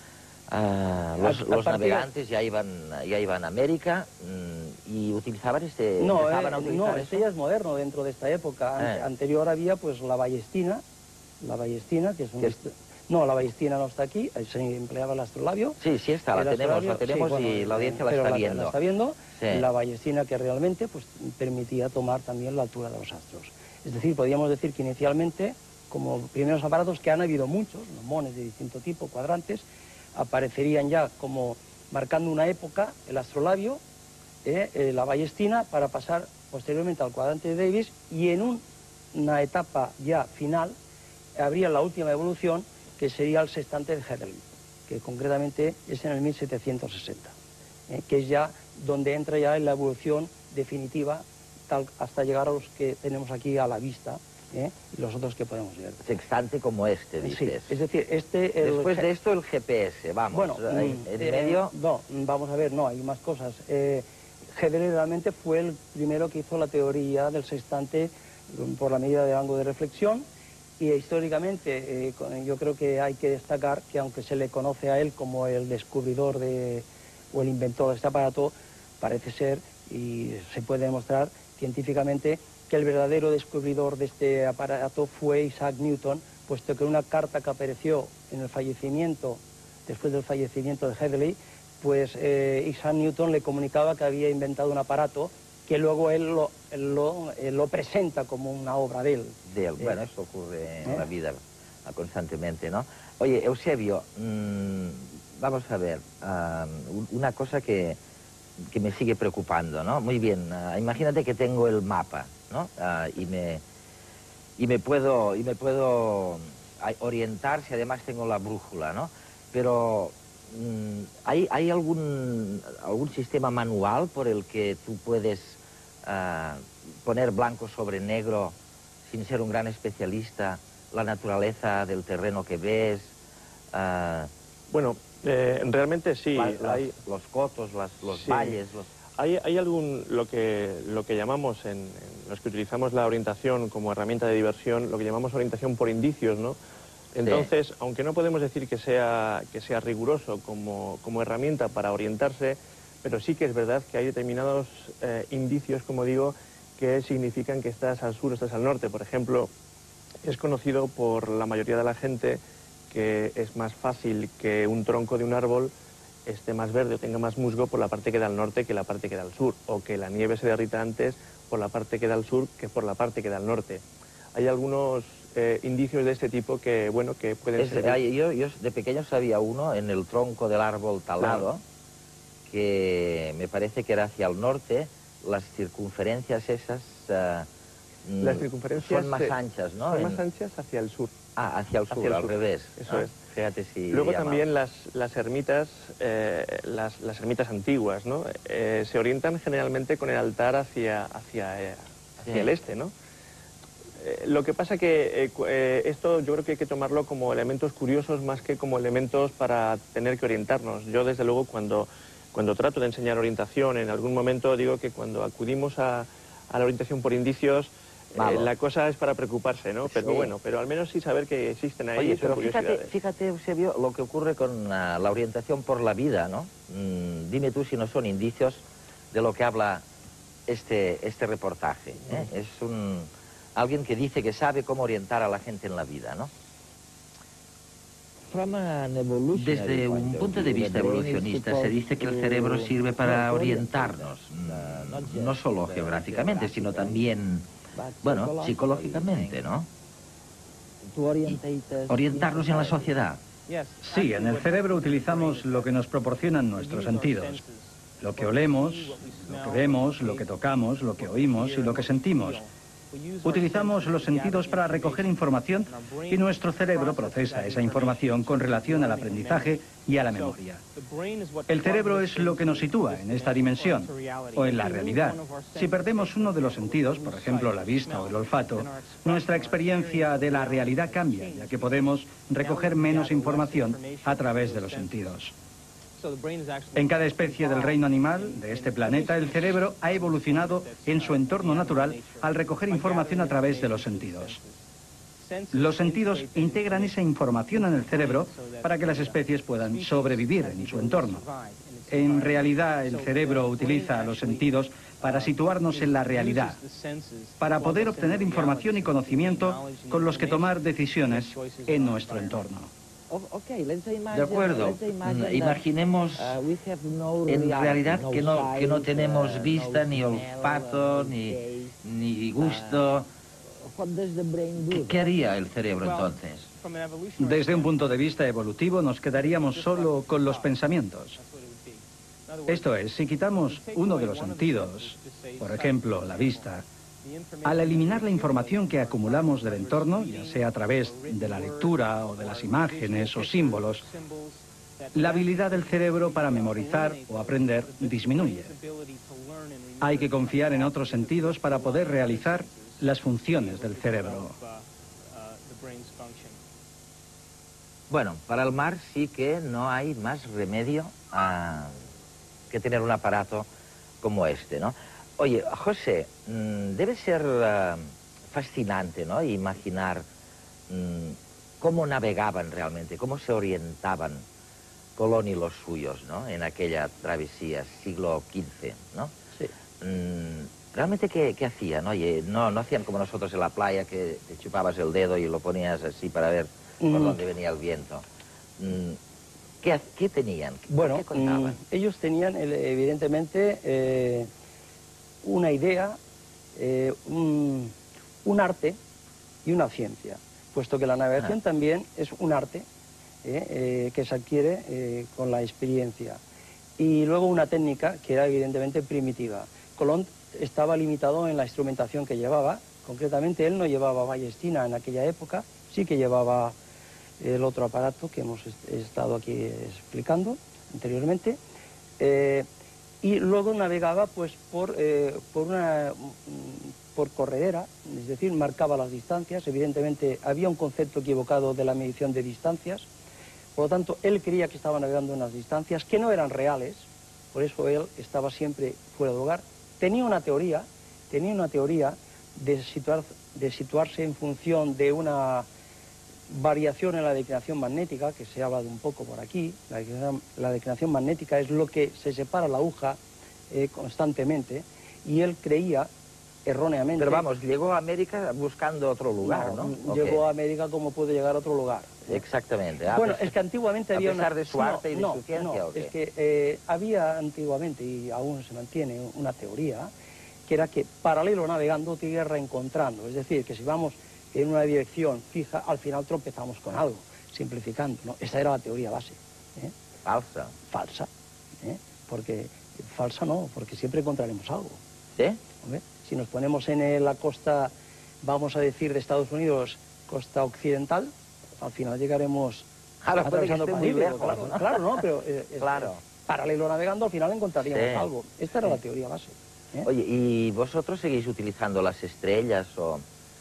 los navegantes ya iban a América y utilizaban No, este ya es moderno dentro de esta época. Anterior había pues la ballestina, que es un... No, la ballestina no está aquí, se empleaba el astrolabio. Sí, sí está, la tenemos sí, bueno, y la audiencia la está viendo. Sí. La ballestina que realmente pues permitía tomar también la altura de los astros. Es decir, podríamos decir que inicialmente, como primeros aparatos, que han habido muchos, mones de distinto tipo, cuadrantes, aparecerían ya como marcando una época el astrolabio, la ballestina, para pasar posteriormente al cuadrante de Davis, y en una etapa ya final habría la última evolución, que sería el sextante de Hadley, que concretamente es en el 1760, que es ya donde entra ya en la evolución definitiva, hasta llegar a los que tenemos aquí a la vista, y los otros que podemos ver. Sextante como este, dices. Sí, es decir, después de esto el GPS, vamos, bueno, en medio... No, vamos a ver, no, hay más cosas. Hadley realmente fue el primero que hizo la teoría del sextante por la medida de ángulo de reflexión, y históricamente yo creo que hay que destacar que, aunque se le conoce a él como el descubridor o el inventor de este aparato, parece ser, y se puede demostrar científicamente, que el verdadero descubridor de este aparato fue Isaac Newton, puesto que una carta que apareció en el fallecimiento, después del fallecimiento de Hadley, pues Isaac Newton le comunicaba que había inventado un aparato que luego él lo presenta como una obra de él. Bueno, eso ocurre en la vida constantemente, ¿no? Oye, Eusebio, vamos a ver, una cosa que me sigue preocupando, ¿no? Muy bien, imagínate que tengo el mapa, ¿no? Y me puedo orientar si además tengo la brújula, ¿no? Pero ¿hay algún sistema manual por el que tú puedes poner blanco sobre negro, sin ser un gran especialista, la naturaleza del terreno que ves? Bueno, realmente sí. Los cotos, los valles... Hay algún, lo que llamamos, los que utilizamos la orientación como herramienta de diversión, lo que llamamos orientación por indicios, ¿no? Entonces, aunque no podemos decir que sea riguroso como herramienta para orientarse, pero sí que es verdad que hay determinados indicios, como digo, que significan que estás al sur o estás al norte. Por ejemplo, es conocido por la mayoría de la gente que es más fácil que un tronco de un árbol esté más verde o tenga más musgo por la parte que da al norte que la parte que da al sur, o que la nieve se derrita antes por la parte que da al sur que por la parte que da al norte. Hay algunos indicios de este tipo que, bueno, que pueden ser... Yo de pequeño sabía uno en el tronco del árbol talado, que me parece que era hacia el norte. Las circunferencias esas las circunferencias son más anchas, ¿no? Son más anchas hacia el sur. Ah, hacia el sur, al revés. Eso es. Fíjate si... Luego también las ermitas, las ermitas antiguas, ¿no? Se orientan generalmente con el altar hacia el este, ¿no? Lo que pasa que esto yo creo que hay que tomarlo como elementos curiosos más que como elementos para tener que orientarnos. Yo, desde luego, cuando trato de enseñar orientación, en algún momento digo que cuando acudimos a la orientación por indicios, la cosa es para preocuparse, ¿no? Pero bueno, pero al menos sí saber que existen ahí. Oye, pero fíjate, Eusebio, lo que ocurre con la orientación por la vida, ¿no? Dime tú si no son indicios de lo que habla este reportaje, ¿eh? Es alguien que dice que sabe cómo orientar a la gente en la vida, ¿no? Desde un punto de vista evolucionista se dice que el cerebro sirve para orientarnos, no solo geográficamente, sino también, bueno, psicológicamente, ¿no? Orientarnos en la sociedad. Sí, en el cerebro utilizamos lo que nos proporcionan nuestros sentidos. Lo que olemos, lo que vemos, lo que tocamos, lo que oímos y lo que sentimos. Utilizamos los sentidos para recoger información y nuestro cerebro procesa esa información con relación al aprendizaje y a la memoria. El cerebro es lo que nos sitúa en esta dimensión o en la realidad. Si perdemos uno de los sentidos, por ejemplo la vista o el olfato, nuestra experiencia de la realidad cambia, ya que podemos recoger menos información a través de los sentidos. En cada especie del reino animal de este planeta, el cerebro ha evolucionado en su entorno natural al recoger información a través de los sentidos. Los sentidos integran esa información en el cerebro para que las especies puedan sobrevivir en su entorno. En realidad, el cerebro utiliza los sentidos para situarnos en la realidad, para poder obtener información y conocimiento con los que tomar decisiones en nuestro entorno. De acuerdo. Imaginemos en realidad que no tenemos vista, ni olfato, ni gusto. ¿Qué haría el cerebro entonces? Desde un punto de vista evolutivo nos quedaríamos solo con los pensamientos. Esto es, si quitamos uno de los sentidos, por ejemplo, la vista, al eliminar la información que acumulamos del entorno, ya sea a través de la lectura o de las imágenes o símbolos, la habilidad del cerebro para memorizar o aprender disminuye. Hay que confiar en otros sentidos para poder realizar las funciones del cerebro. Bueno, para el mar sí que no hay más remedio que tener un aparato como este, ¿no? Oye, José, debe ser fascinante, ¿no? Imaginar cómo navegaban realmente, cómo se orientaban Colón y los suyos, ¿no? En aquella travesía, siglo XV, ¿no? Sí. ¿Realmente qué hacían? Oye, no hacían como nosotros en la playa, que te chupabas el dedo y lo ponías así para ver por dónde venía el viento. ¿Qué tenían? Bueno, ¿Qué contaban? ellos tenían, evidentemente, una idea, un arte y una ciencia, puesto que la navegación también es un arte que se adquiere con la experiencia. Y luego una técnica que era evidentemente primitiva. Colón estaba limitado en la instrumentación que llevaba. Concretamente él no llevaba ballestina en aquella época, sí que llevaba el otro aparato que hemos estado aquí explicando anteriormente. Y luego navegaba pues por corredera, es decir, marcaba las distancias. Evidentemente había un concepto equivocado de la medición de distancias, por lo tanto él creía que estaba navegando unas distancias que no eran reales, por eso él estaba siempre fuera de lugar. Tenía una teoría de situarse en función de una variación en la declinación magnética, que se ha hablado un poco por aquí. La declinación magnética es lo que se separa la aguja constantemente, y él creía erróneamente... Pero vamos, llegó a América buscando otro lugar, ¿no? Llegó a América como puede llegar a otro lugar. Exactamente. Bueno, es que antiguamente había... A pesar de su arte y de su ciencia, ¿o qué? Es que había antiguamente, y aún se mantiene, una teoría, que era que paralelo navegando, tierra encontrando. Es decir, que si vamos en una dirección fija, al final tropezamos con algo, simplificando, ¿no? Esa era la teoría base. Falsa. Falsa. Porque falsa no, porque siempre encontraremos algo. ¿Sí? ¿Hombre? Si nos ponemos en la costa, vamos a decir, de Estados Unidos, costa occidental, al final llegaremos atravesando el Pacífico. Claro, ¿no? Pero claro. Paralelo navegando, al final encontraríamos algo. Esta era la teoría base. Oye, ¿y vosotros seguís utilizando las estrellas o...?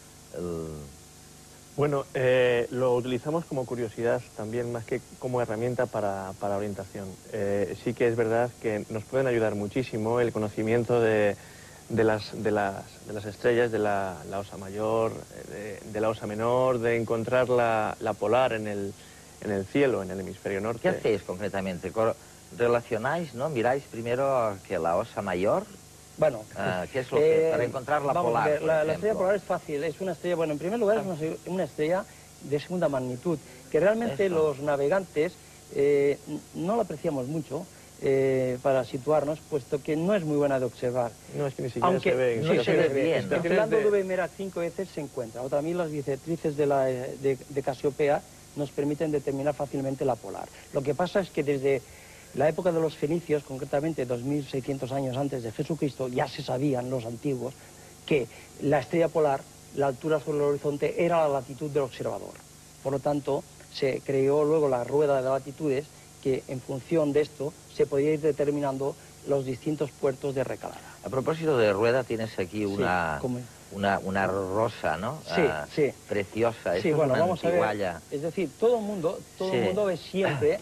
Bueno, lo utilizamos como curiosidad también, más que como herramienta para orientación. Sí que es verdad que nos pueden ayudar muchísimo el conocimiento de las estrellas, de la Osa Mayor, de la Osa Menor, de encontrar la polar en el cielo, en el hemisferio norte. ¿Qué hacéis concretamente? ¿Relacionáis, no? ¿Miráis primero que la Osa Mayor? Bueno, ¿qué es lo que para encontrar la polar? La estrella polar es fácil, es una estrella, bueno, en primer lugar es una estrella de segunda magnitud, que realmente los navegantes no lo apreciamos mucho para situarnos, puesto que no es muy buena de observar. No, es que ni siquiera aunque se ve. sí se ve bien. ¿No? El Orlando de Weimar 5 veces se encuentra. Otra vez las directrices de Casiopea nos permiten determinar fácilmente la polar. Lo que pasa es que desde la época de los fenicios, concretamente 2600 años antes de Jesucristo, ya se sabían los antiguos que la estrella polar, la altura sobre el horizonte, era la latitud del observador. Por lo tanto, se creó luego la rueda de latitudes, que en función de esto se podía ir determinando los distintos puertos de recalada. A propósito de rueda, tienes aquí una rosa, ¿no? Sí, sí. Preciosa. Sí, bueno, vamos a ver. Es decir, todo el mundo ve siempre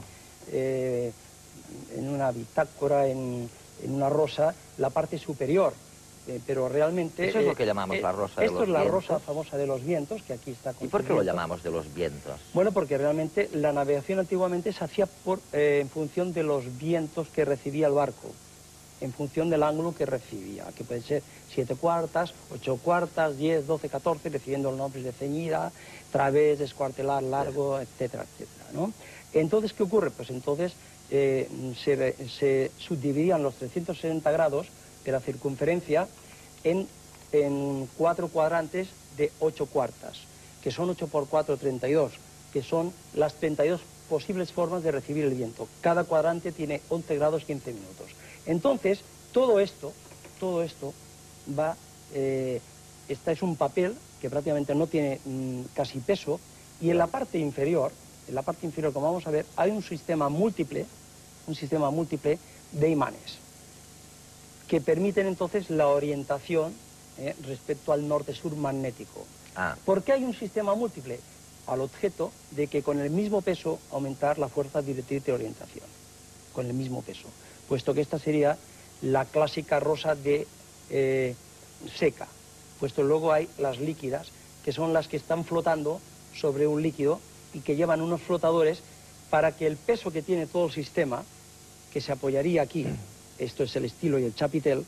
en una bitácora, en una rosa, la parte superior. Pero realmente... Eso es lo que llamamos la rosa de los vientos. Esto es la rosa famosa de los vientos, que aquí está... ¿Y por qué lo llamamos de los vientos? Bueno, porque realmente la navegación antiguamente se hacía en función de los vientos que recibía el barco, en función del ángulo que recibía, que puede ser 7 cuartas, 8 cuartas, 10, 12, 14, recibiendo los nombres de ceñida, través, descuartelar, largo, etcétera, etcétera, ¿no? Entonces, ¿qué ocurre? Pues entonces se subdividían los 360 grados de la circunferencia en 4 cuadrantes de 8 cuartas, que son 8 por 4, 32, que son las 32 posibles formas de recibir el viento. Cada cuadrante tiene 11 grados 15 minutos. Entonces, todo esto va... esta es un papel que prácticamente no tiene casi peso, y en la parte inferior, como vamos a ver, hay un sistema múltiple de imanes, que permiten entonces la orientación respecto al norte-sur magnético. ¿Por qué hay un sistema múltiple? Al objeto de que con el mismo peso aumentar la fuerza directriz de orientación, con el mismo peso, puesto que esta sería la clásica rosa de seca, puesto luego hay las líquidas, que son las que están flotando sobre un líquido y que llevan unos flotadores para que el peso que tiene todo el sistema, que se apoyaría aquí, esto es el estilo y el chapitel,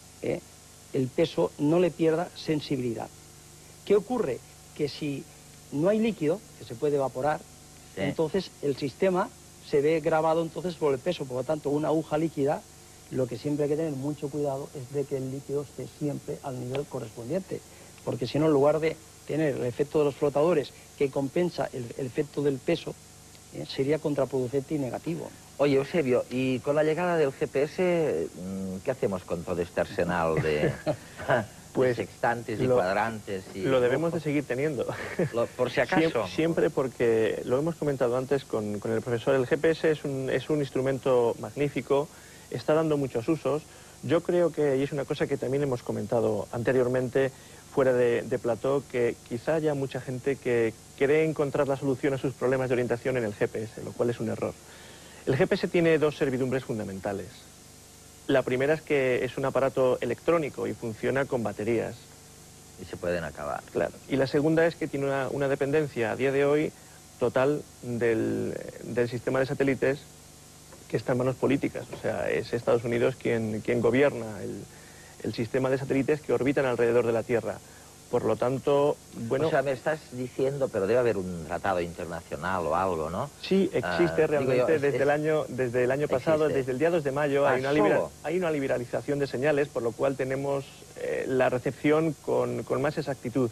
el peso no le pierda sensibilidad. ¿Qué ocurre? Que si no hay líquido, que se puede evaporar, entonces el sistema se ve grabado entonces por el peso. Por lo tanto, una aguja líquida, lo que siempre hay que tener mucho cuidado es de que el líquido esté siempre al nivel correspondiente, porque si no, en lugar de tener el efecto de los flotadores que compensa el efecto del peso, sería contraproducente y negativo. Oye, Eusebio, y con la llegada del GPS, ¿qué hacemos con todo este arsenal de, de sextantes y cuadrantes? Lo debemos de seguir teniendo. Por si acaso. Siempre, porque lo hemos comentado antes con el profesor, el GPS es un instrumento magnífico, está dando muchos usos. Yo creo que, y es una cosa que también hemos comentado anteriormente, fuera de plató, que quizá haya mucha gente que cree encontrar la solución a sus problemas de orientación en el GPS, lo cual es un error. El GPS tiene dos servidumbres fundamentales. La primera es que es un aparato electrónico y funciona con baterías. Y se pueden acabar. Claro. Y la segunda es que tiene una dependencia a día de hoy total del sistema de satélites, que está en manos políticas. O sea, es Estados Unidos quien gobierna el sistema de satélites que orbitan alrededor de la Tierra. Por lo tanto, bueno... O sea, me estás diciendo, pero debe haber un tratado internacional o algo, ¿no? Sí, existe realmente desde el año pasado, desde el día 2 de mayo, hay una liberalización de señales, por lo cual tenemos la recepción con más exactitud.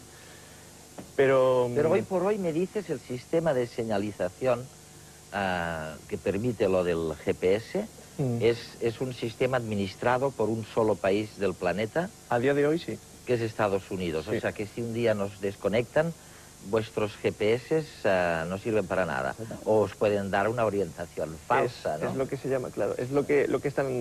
Pero hoy por hoy me dices el sistema de señalización que permite lo del GPS... ¿Es un sistema administrado por un solo país del planeta? A día de hoy sí. Que es Estados Unidos. Sí. O sea que si un día nos desconectan, vuestros GPS no sirven para nada. O os pueden dar una orientación falsa, ¿no? Es lo que se llama, claro. Es lo que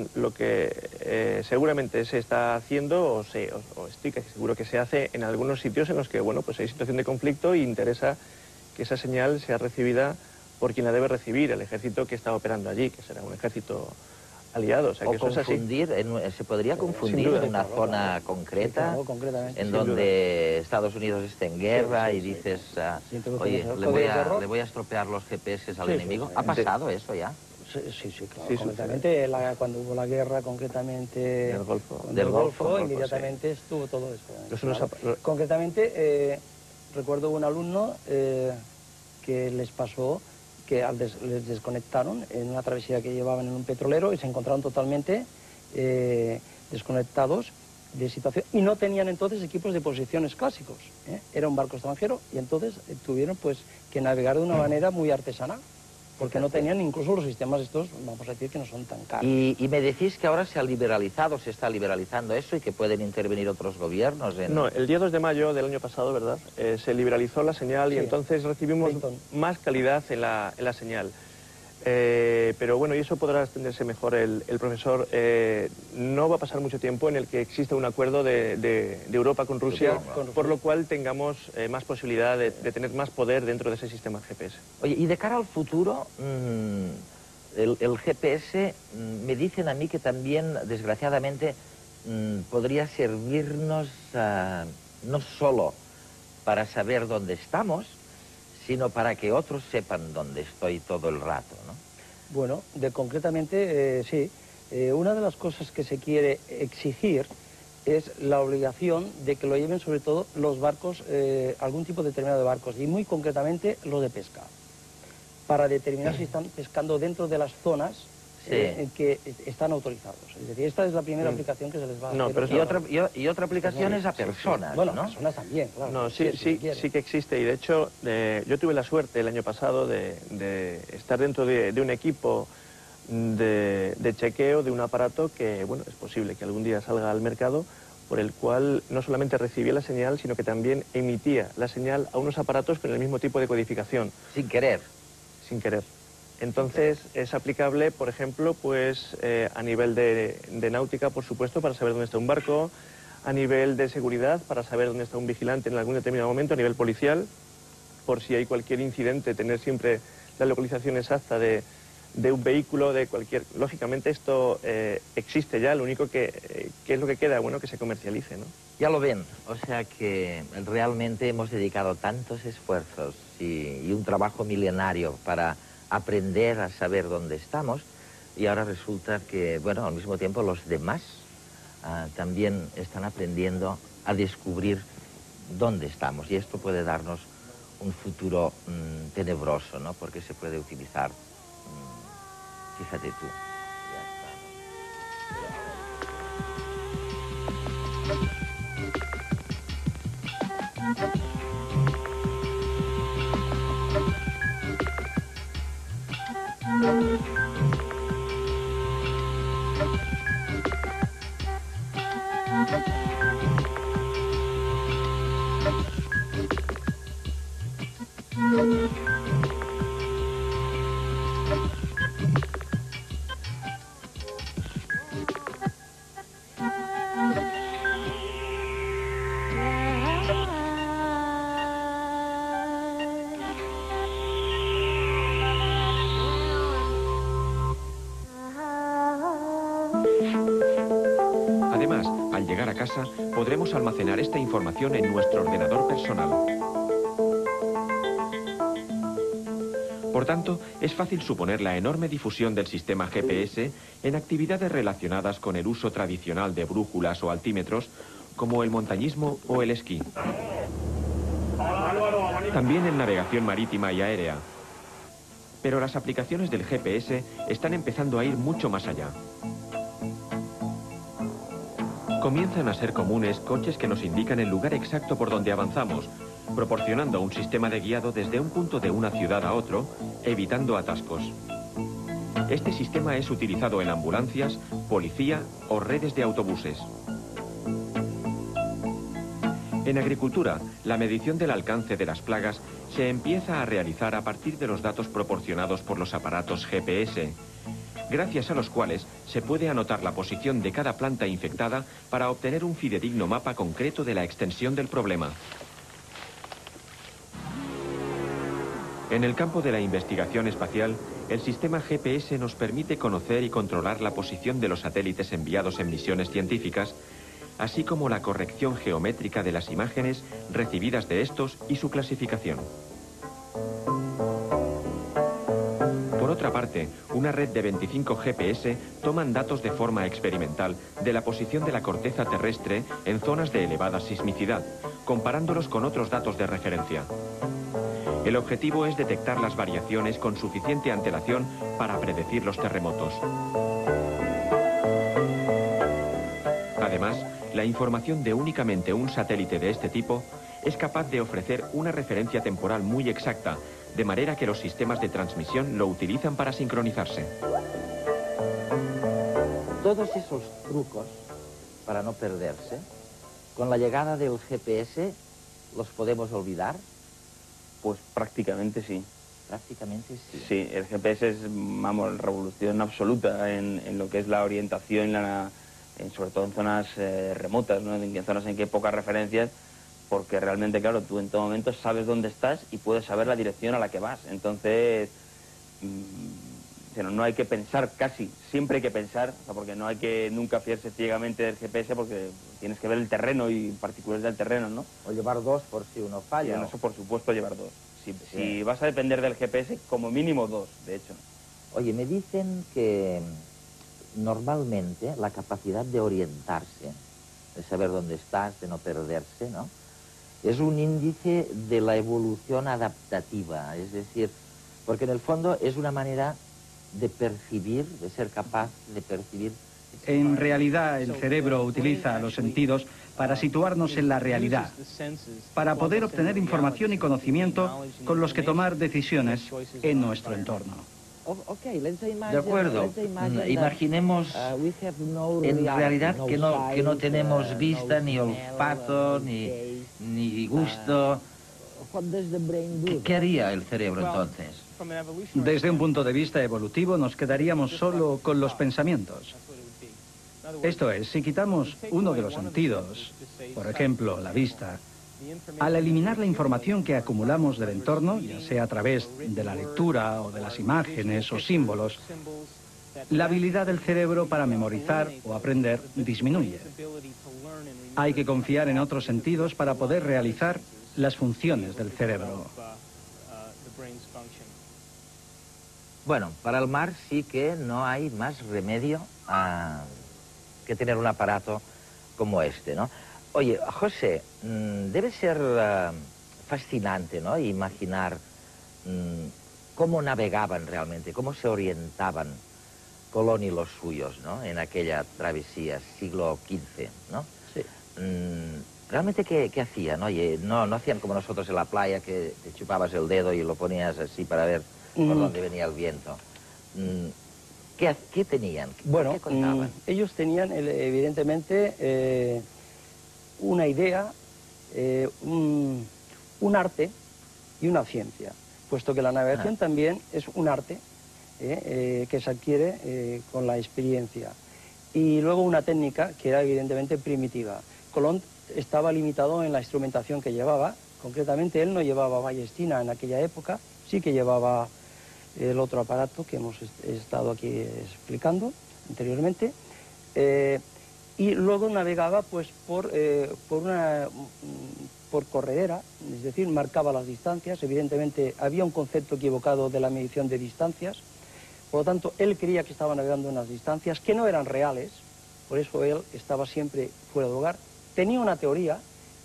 seguramente se está haciendo, o estoy casi seguro que se hace en algunos sitios en los que, bueno, pues hay situación de conflicto y interesa que esa señal sea recibida por quien la debe recibir, el ejército que está operando allí, que será un ejército aliado. O sea, que eso confundir, es así. se podría confundir en una zona concreta, en donde Estados Unidos esté en guerra y dices, oye, le voy a estropear los GPS al enemigo. ¿Ha pasado eso ya? Sí, claro. Concretamente, cuando hubo la guerra concretamente del Golfo, inmediatamente estuvo todo eso. Concretamente, recuerdo un alumno que les pasó que les desconectaron en una travesía que llevaban en un petrolero y se encontraron totalmente desconectados de situación y no tenían entonces equipos de posiciones clásicos, ¿eh? Era un barco extranjero y entonces tuvieron pues que navegar de una manera muy artesanal, porque no tenían incluso los sistemas estos, vamos a decir, que no son tan caros. Y me decís que ahora se está liberalizando eso y que pueden intervenir otros gobiernos. No, el día 2 de mayo del año pasado, ¿verdad? Se liberalizó la señal y entonces recibimos más calidad en la señal. Pero bueno, y eso podrá extenderse mejor el profesor. No va a pasar mucho tiempo en el que exista un acuerdo de Europa con Rusia, por lo cual tengamos más posibilidad de tener más poder dentro de ese sistema GPS. Oye, y de cara al futuro, el GPS, me dicen a mí que también, desgraciadamente, podría servirnos no solo para saber dónde estamos, sino para que otros sepan dónde estoy todo el rato, ¿no? Bueno, concretamente, sí. Una de las cosas que se quiere exigir es la obligación de que lo lleven sobre todo los barcos, algún tipo determinado de barcos, y muy concretamente los de pesca, para determinar si están pescando dentro de las zonas en que están autorizados. Es decir, esta es la primera aplicación que se les va a hacer. Pero y otra aplicación es a personas, bueno, ¿no? personas también, claro. No, sí que existe, y de hecho yo tuve la suerte el año pasado de estar dentro de un equipo de chequeo de un aparato que, bueno, es posible que algún día salga al mercado, por el cual no solamente recibía la señal, sino que también emitía la señal a unos aparatos con el mismo tipo de codificación. Sin querer. Sin querer. Entonces es aplicable, por ejemplo, pues a nivel de náutica, por supuesto, para saber dónde está un barco, a nivel de seguridad, para saber dónde está un vigilante en algún determinado momento, a nivel policial, por si hay cualquier incidente, tener siempre la localización exacta de un vehículo, de cualquier... Lógicamente esto existe ya, lo único que es lo que queda, bueno, que se comercialice, ¿no? Ya lo ven, o sea que realmente hemos dedicado tantos esfuerzos y un trabajo milenario para aprender a saber dónde estamos, y ahora resulta que, bueno, al mismo tiempo los demás también están aprendiendo a descubrir dónde estamos, y esto puede darnos un futuro tenebroso, ¿no? Porque se puede utilizar, fíjate tú. Además, al llegar a casa, podremos almacenar esta información en nuestro ordenador personal. Por tanto, es fácil suponer la enorme difusión del sistema GPS en actividades relacionadas con el uso tradicional de brújulas o altímetros, como el montañismo o el esquí. También en navegación marítima y aérea. Pero las aplicaciones del GPS están empezando a ir mucho más allá. Comienzan a ser comunes coches que nos indican el lugar exacto por donde avanzamos, proporcionando un sistema de guiado desde un punto de una ciudad a otro, evitando atascos. Este sistema es utilizado en ambulancias, policía o redes de autobuses. En agricultura, la medición del alcance de las plagas se empieza a realizar a partir de los datos proporcionados por los aparatos GPS, gracias a los cuales se puede anotar la posición de cada planta infectada para obtener un fidedigno mapa concreto de la extensión del problema. En el campo de la investigación espacial, el sistema GPS nos permite conocer y controlar la posición de los satélites enviados en misiones científicas, así como la corrección geométrica de las imágenes recibidas de estos y su clasificación. Por otra parte, una red de 25 GPS toman datos de forma experimental de la posición de la corteza terrestre en zonas de elevada sismicidad, comparándolos con otros datos de referencia. El objetivo es detectar las variaciones con suficiente antelación para predecir los terremotos. Además, la información de únicamente un satélite de este tipo es capaz de ofrecer una referencia temporal muy exacta, de manera que los sistemas de transmisión lo utilizan para sincronizarse. Todos esos trucos para no perderse, con la llegada del GPS, ¿los podemos olvidar? Pues prácticamente sí. Prácticamente sí. Sí, el GPS es, vamos, revolución absoluta en lo que es la orientación, sobre todo en zonas remotas, ¿no? En zonas en que hay pocas referencias, porque realmente, claro, tú en todo momento sabes dónde estás y puedes saber la dirección a la que vas. Entonces, no hay que pensar casi, siempre hay que pensar, o sea, porque no hay que nunca fiarse ciegamente del GPS, porque tienes que ver el terreno y particulares del terreno, ¿no? O llevar dos por si uno falla. Y en eso, por supuesto, llevar dos. Si vas a depender del GPS, como mínimo dos, de hecho. Oye, me dicen que normalmente la capacidad de orientarse, de saber dónde estás, de no perderse, ¿no?, es un índice de la evolución adaptativa, es decir, porque en el fondo es una manera de percibir, de ser capaz de percibir. En realidad, el cerebro utiliza los sentidos para situarnos en la realidad, para poder obtener información y conocimiento con los que tomar decisiones en nuestro entorno. De acuerdo. Imaginemos en realidad que no tenemos vista, ni olfato, ni gusto. ¿Qué haría el cerebro entonces? Desde un punto de vista evolutivo nos quedaríamos solo con los pensamientos. Esto es, si quitamos uno de los sentidos, por ejemplo, la vista, al eliminar la información que acumulamos del entorno, ya sea a través de la lectura o de las imágenes o símbolos, la habilidad del cerebro para memorizar o aprender disminuye. Hay que confiar en otros sentidos para poder realizar las funciones del cerebro. Bueno, para el mar sí que no hay más remedio que tener un aparato como este, ¿no? Oye, José, debe ser fascinante, ¿no?, imaginar cómo navegaban realmente, cómo se orientaban Colón y los suyos, ¿no?, en aquella travesía, siglo XV, ¿no? Sí. ¿Realmente qué hacían? Oye, no hacían como nosotros en la playa, que te chupabas el dedo y lo ponías así para ver por dónde venía el viento. ¿Qué tenían? Bueno, ¿Qué contaban? ellos tenían, evidentemente, una idea, un arte y una ciencia, puesto que la navegación también es un arte que se adquiere con la experiencia. Y luego una técnica que era evidentemente primitiva. Colón estaba limitado en la instrumentación que llevaba. Concretamente, él no llevaba ballestina en aquella época, sí que llevaba el otro aparato que hemos estado aquí explicando anteriormente. Y luego navegaba pues por corredera, es decir, marcaba las distancias. Evidentemente había un concepto equivocado de la medición de distancias, por lo tanto él creía que estaba navegando unas distancias que no eran reales, por eso él estaba siempre fuera de lugar. Tenía una teoría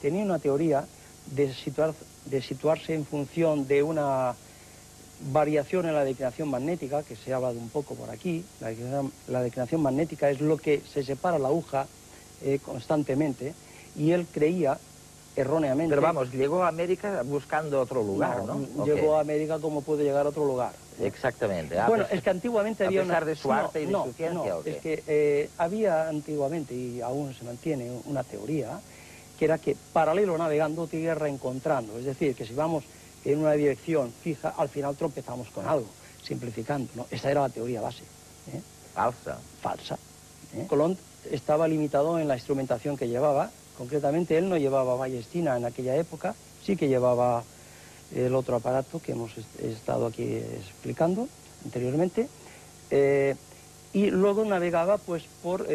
de situarse en función de una variación en la declinación magnética, que se ha hablado un poco por aquí. La declinación magnética es lo que se separa la aguja constantemente, y él creía erróneamente... Pero vamos, llegó a América buscando otro lugar, ¿no? Llegó a América como puede llegar a otro lugar. Exactamente. Bueno, es que antiguamente había a pesar de su arte y de su ciencia, ¿o qué? Es que había antiguamente, y aún se mantiene, una teoría, que era que paralelo navegando, tierra encontrando. Es decir, que si vamos en una dirección fija, al final tropezamos con algo, simplificando, ¿no? Esa era la teoría base. Falsa. Falsa. Colón estaba limitado en la instrumentación que llevaba. Concretamente, él no llevaba ballestina en aquella época, sí que llevaba el otro aparato que hemos estado aquí explicando anteriormente. Y luego navegaba pues por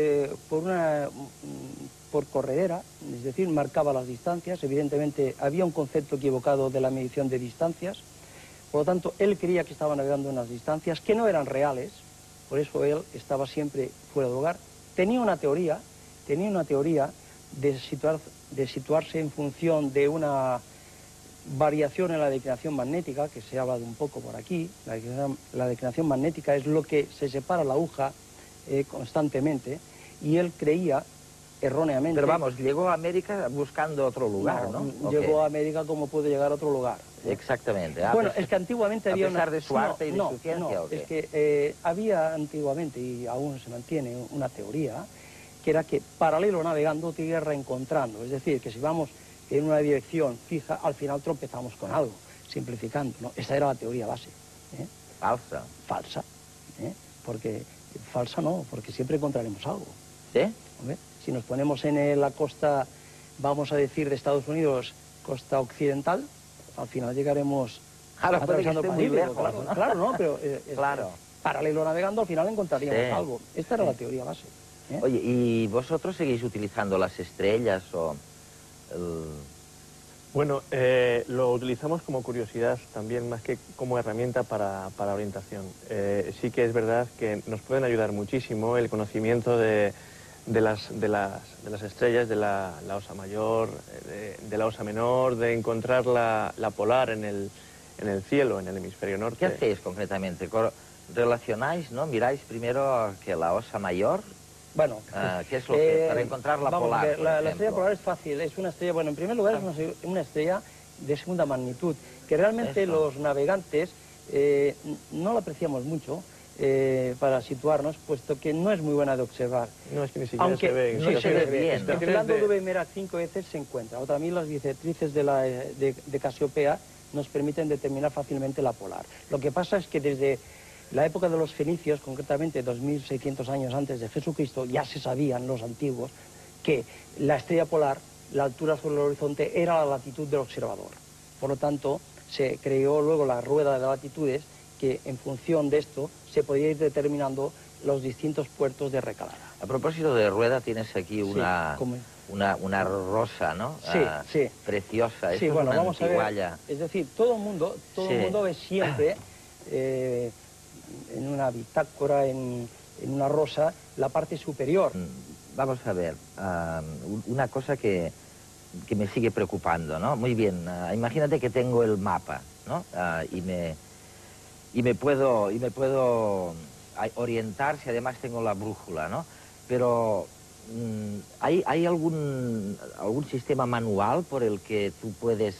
corredera, es decir, marcaba las distancias. Evidentemente había un concepto equivocado de la medición de distancias, por lo tanto él creía que estaba navegando unas distancias que no eran reales, por eso él estaba siempre fuera de lugar. Tenía una teoría de situarse en función de una variación en la declinación magnética, que se ha hablado un poco por aquí. La declinación magnética es lo que se separa la aguja constantemente, y él creía, erróneamente... Pero vamos, llegó a América buscando otro lugar, ¿no? Llegó a América como puede llegar a otro lugar. Exactamente. Bueno, es que antiguamente había... A pesar de su arte y de su ciencia, No, ¿o qué? es que había antiguamente, y aún se mantiene, una teoría, que era que paralelo navegando, tierra encontrando. Es decir, que si vamos en una dirección fija, al final tropezamos con algo, simplificando, ¿no? Esa era la teoría base. Falsa. Falsa. Porque... Falsa no, porque siempre encontraremos algo. ¿Sí? ¿Hombre? Si nos ponemos en la costa, vamos a decir, de Estados Unidos, costa occidental, al final llegaremos atravesando el Pacífico. Lejos, claro, ¿no? claro, ¿no? Pero claro. Paralelo navegando, al final encontraríamos algo. Esta era la teoría base. Oye, ¿y vosotros seguís utilizando las estrellas o...? Bueno, lo utilizamos como curiosidad también, más que como herramienta para orientación. Sí que es verdad que nos pueden ayudar muchísimo el conocimiento de las estrellas, de la Osa Mayor, de la Osa Menor, de encontrar la polar en el cielo, en el hemisferio norte. ¿Qué hacéis concretamente? ¿Relacionáis, no? ¿Miráis primero que la Osa Mayor? Bueno, ¿qué es lo que para encontrar la polar? Vamos a ver, la estrella polar es fácil, es una estrella, bueno, en primer lugar es una estrella de segunda magnitud, que realmente los navegantes no la apreciamos mucho para situarnos, puesto que no es muy buena de observar. No, es que ni siquiera se ve. No se ve bien. Entre el Lando de Mera 5 veces se encuentra. Otra vez las bisectrices de Casiopea nos permiten determinar fácilmente la polar. Lo que pasa es que desde la época de los fenicios, concretamente 2600 años antes de Jesucristo, ya se sabían los antiguos que la estrella polar, la altura sobre el horizonte, era la latitud del observador. Por lo tanto, se creó luego la rueda de latitudes, que en función de esto se podía ir determinando los distintos puertos de recalada. A propósito de rueda, tienes aquí una rosa, ¿no? Sí, sí. Preciosa. Sí, bueno, vamos a ver. Es decir, todo el mundo ve siempre... en una bitácora, en una rosa, la parte superior. Vamos a ver, una cosa que me sigue preocupando, ¿no? Muy bien, imagínate que tengo el mapa, ¿no? Y me puedo orientar si además tengo la brújula, ¿no? Pero ¿hay algún sistema manual por el que tú puedes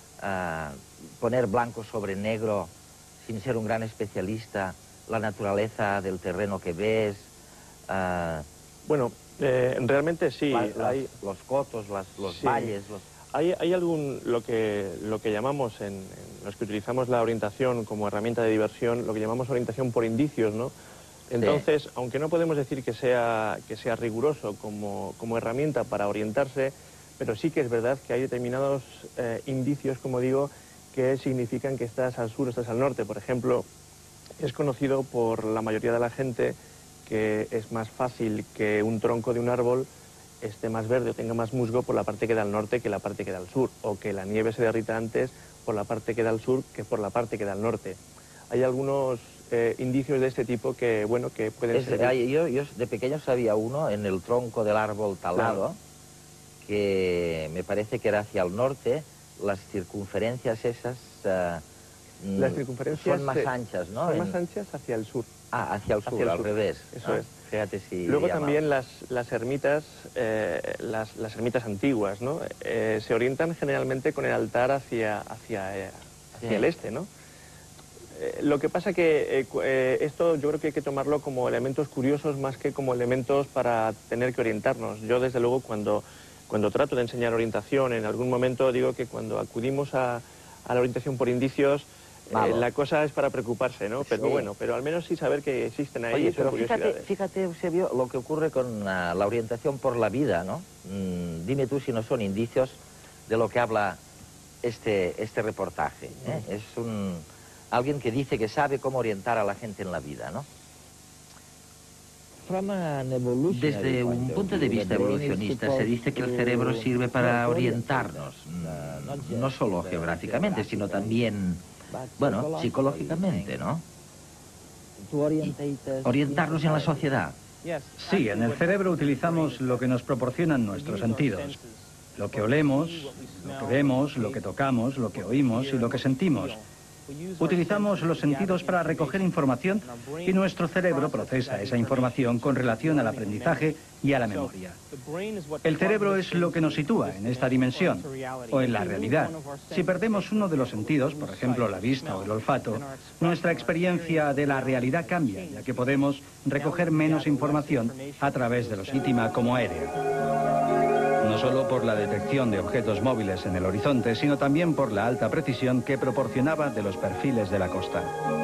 poner blanco sobre negro, sin ser un gran especialista, la naturaleza del terreno que ves? Bueno, realmente sí. Los cotos, los valles... Hay algún, lo que llamamos, los que utilizamos la orientación como herramienta de diversión, lo que llamamos orientación por indicios, ¿no? Entonces, aunque no podemos decir que sea riguroso como herramienta para orientarse, pero sí que es verdad que hay determinados indicios, como digo, que significan que estás al sur o estás al norte. Por ejemplo, es conocido por la mayoría de la gente que es más fácil que un tronco de un árbol esté más verde o tenga más musgo por la parte que da al norte que la parte que da al sur, o que la nieve se derrita antes por la parte que da al sur que por la parte que da al norte. Hay algunos indicios de este tipo que, bueno, que pueden ser... Yo de pequeño sabía uno en el tronco del árbol talado, que me parece que era hacia el norte. Las circunferencias esas las circunferencias son más anchas, ¿no? Son más anchas hacia el sur. Ah, hacia el sur, al revés. Eso es. Fíjate si... Luego también las ermitas, las ermitas antiguas, ¿no? Se orientan generalmente con el altar hacia el este, ¿no? Lo que pasa que esto yo creo que hay que tomarlo como elementos curiosos más que como elementos para tener que orientarnos. Yo, desde luego, cuando trato de enseñar orientación, en algún momento digo que cuando acudimos a la orientación por indicios, la cosa es para preocuparse, ¿no? Pero bueno, pero al menos sí saber que existen ahí. Oye, pero fíjate, Eusebio, lo que ocurre con la orientación por la vida, ¿no? Dime tú si no son indicios de lo que habla este reportaje, ¿eh? Es alguien que dice que sabe cómo orientar a la gente en la vida, ¿no? Desde un punto de vista evolucionista se dice que el cerebro sirve para orientarnos, no solo geográficamente, sino también, bueno, psicológicamente, ¿no? Orientarnos en la sociedad. Sí, en el cerebro utilizamos lo que nos proporcionan nuestros sentidos. lo que olemos, lo que vemos, lo que tocamos, lo que oímos y lo que sentimos. Utilizamos los sentidos para recoger información y nuestro cerebro procesa esa información con relación al aprendizaje y a la memoria. El cerebro es lo que nos sitúa en esta dimensión o en la realidad. Si perdemos uno de los sentidos, por ejemplo la vista o el olfato, nuestra experiencia de la realidad cambia, ya que podemos recoger menos información a través de los íntima como aérea. No solo por la detección de objetos móviles en el horizonte, sino también por la alta precisión que proporcionaba de los perfiles de la costa.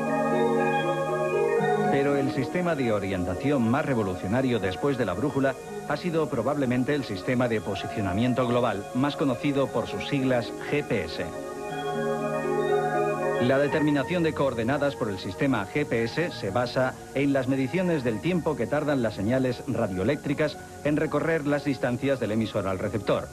Pero el sistema de orientación más revolucionario después de la brújula ha sido probablemente el sistema de posicionamiento global, más conocido por sus siglas GPS. La determinación de coordenadas por el sistema GPS se basa en las mediciones del tiempo que tardan las señales radioeléctricas en recorrer las distancias del emisor al receptor.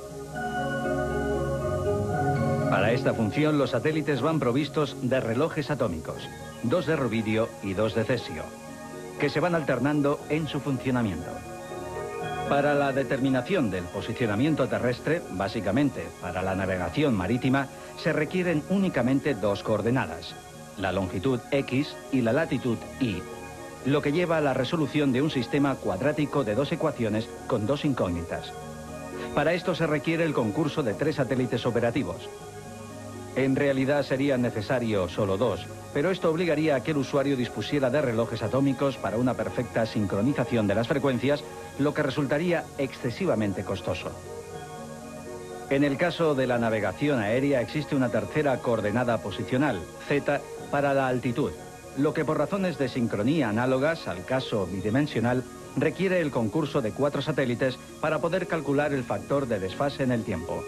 Para esta función, los satélites van provistos de relojes atómicos, 2 de rubidio y 2 de cesio, que se van alternando en su funcionamiento. Para la determinación del posicionamiento terrestre, básicamente para la navegación marítima, se requieren únicamente 2 coordenadas, la longitud X y la latitud Y, lo que lleva a la resolución de un sistema cuadrático de 2 ecuaciones con 2 incógnitas. Para esto se requiere el concurso de 3 satélites operativos. En realidad serían necesarios solo 2, pero esto obligaría a que el usuario dispusiera de relojes atómicos para una perfecta sincronización de las frecuencias, lo que resultaría excesivamente costoso. En el caso de la navegación aérea existe una tercera coordenada posicional, Z, para la altitud, lo que por razones de sincronía análogas al caso bidimensional requiere el concurso de 4 satélites para poder calcular el factor de desfase en el tiempo.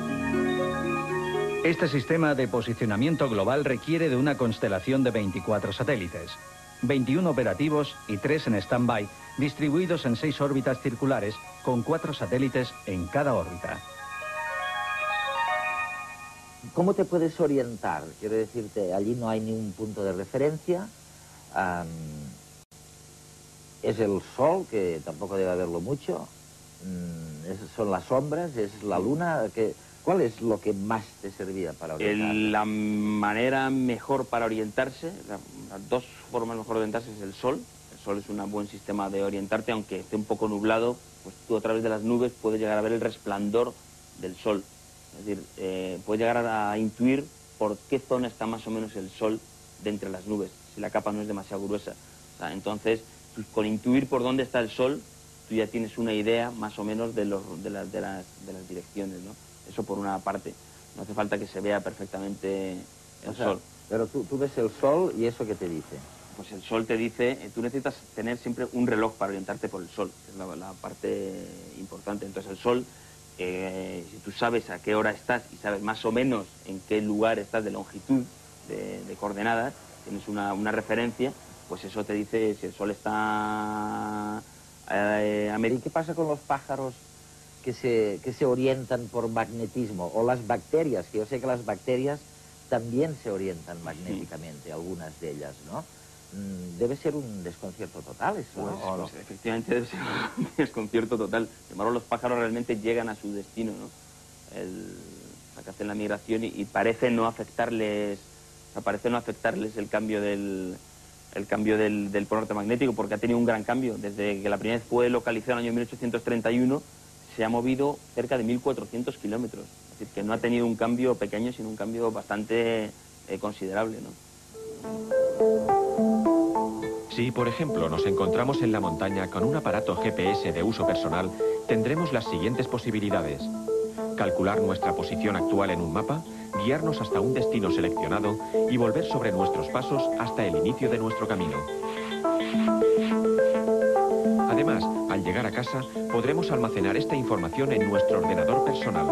Este sistema de posicionamiento global requiere de una constelación de 24 satélites, 21 operativos y 3 en stand-by, distribuidos en 6 órbitas circulares, con 4 satélites en cada órbita. ¿Cómo te puedes orientar? Quiero decirte, allí no hay ningún punto de referencia. Es el sol, que tampoco debe haberlo mucho. Son las sombras, es la luna. ¿Cuál es lo que más te servía para orientar? La manera mejor para orientarse, las 2 formas mejor de orientarse es el sol. El sol es un buen sistema de orientarte, aunque esté un poco nublado, pues tú a través de las nubes puedes llegar a ver el resplandor del sol. Es decir, puedes llegar a intuir por qué zona está más o menos el sol de entre las nubes, si la capa no es demasiado gruesa. O sea, entonces, con intuir por dónde está el sol, tú ya tienes una idea más o menos de las direcciones, ¿no? Eso por una parte. No hace falta que se vea perfectamente el sol. Pero tú ves el sol y ¿eso qué te dice? Pues el sol te dice, tú necesitas tener siempre un reloj para orientarte por el sol, que es la parte importante. Entonces el sol, si tú sabes a qué hora estás y sabes más o menos en qué lugar estás de longitud, de coordenadas, tienes una referencia, pues eso te dice si el sol está ¿Y qué pasa con los pájaros que se orientan por magnetismo? O las bacterias, que yo sé que las bacterias también se orientan magnéticamente, algunas de ellas, ¿no? Debe ser un desconcierto total eso, ¿no? Pues efectivamente debe ser un desconcierto total. Sin embargo, los pájaros realmente llegan a su destino, ¿no? Que hacen la migración y parece no afectarles, el cambio del polo norte magnético, porque ha tenido un gran cambio. Desde que la primera vez fue localizado en el año 1831, se ha movido cerca de 1.400 kilómetros. Es decir, que no ha tenido un cambio pequeño, sino un cambio bastante considerable, ¿no? Si, por ejemplo, nos encontramos en la montaña con un aparato GPS de uso personal, tendremos las siguientes posibilidades: calcular nuestra posición actual en un mapa, guiarnos hasta un destino seleccionado y volver sobre nuestros pasos hasta el inicio de nuestro camino. Además, al llegar a casa, podremos almacenar esta información en nuestro ordenador personal.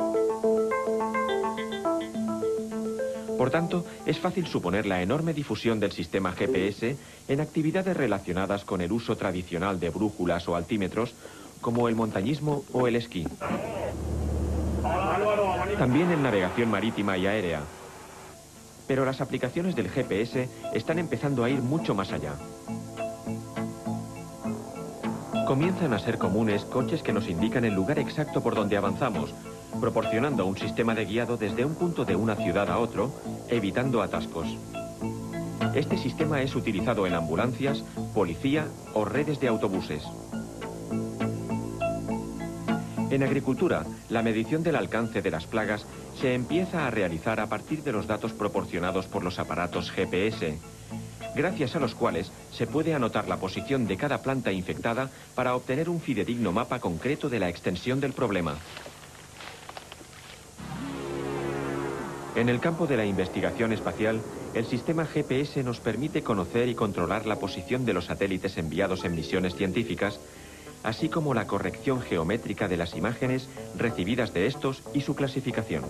Por tanto, es fácil suponer la enorme difusión del sistema GPS en actividades relacionadas con el uso tradicional de brújulas o altímetros, como el montañismo o el esquí. También en navegación marítima y aérea. Pero las aplicaciones del GPS están empezando a ir mucho más allá. Comienzan a ser comunes coches que nos indican el lugar exacto por donde avanzamos, proporcionando un sistema de guiado desde un punto de una ciudad a otro, evitando atascos. Este sistema es utilizado en ambulancias, policía o redes de autobuses. En agricultura, la medición del alcance de las plagas se empieza a realizar a partir de los datos proporcionados por los aparatos GPS, gracias a los cuales se puede anotar la posición de cada planta infectada para obtener un fidedigno mapa concreto de la extensión del problema. En el campo de la investigación espacial, el sistema GPS nos permite conocer y controlar la posición de los satélites enviados en misiones científicas, así como la corrección geométrica de las imágenes recibidas de estos y su clasificación.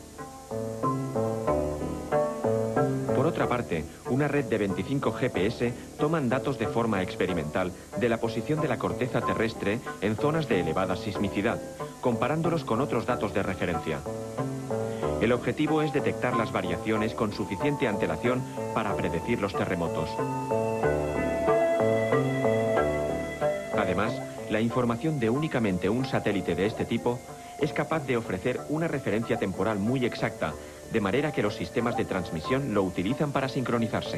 Por otra parte, una red de 25 GPS toman datos de forma experimental de la posición de la corteza terrestre en zonas de elevada sismicidad, comparándolos con otros datos de referencia. El objetivo es detectar las variaciones con suficiente antelación para predecir los terremotos. Además, la información de únicamente un satélite de este tipo es capaz de ofrecer una referencia temporal muy exacta, de manera que los sistemas de transmisión lo utilizan para sincronizarse.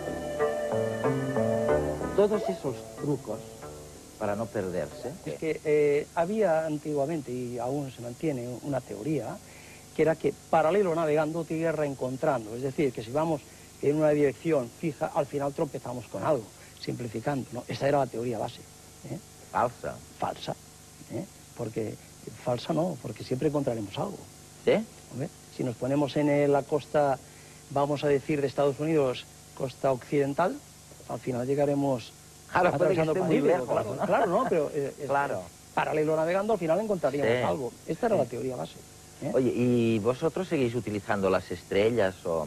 Todos esos trucos para no perderse. Es que había antiguamente, y aún se mantiene, una teoría, que era que paralelo navegando, tierra encontrando. Es decir, que si vamos en una dirección fija, al final tropezamos con algo, simplificando, ¿no? Esa era la teoría base. Falsa. Falsa. Porque falsa no, porque siempre encontraremos algo. ¿Sí? ¿Hombre? Si nos ponemos en la costa, vamos a decir, de Estados Unidos, costa occidental, al final llegaremos atravesando muy lejos, claro, ¿no? claro, ¿no? Pero claro. Paralelo navegando, al final encontraríamos Sí. algo. Esta era la teoría base. Oye, ¿y vosotros seguís utilizando las estrellas o...?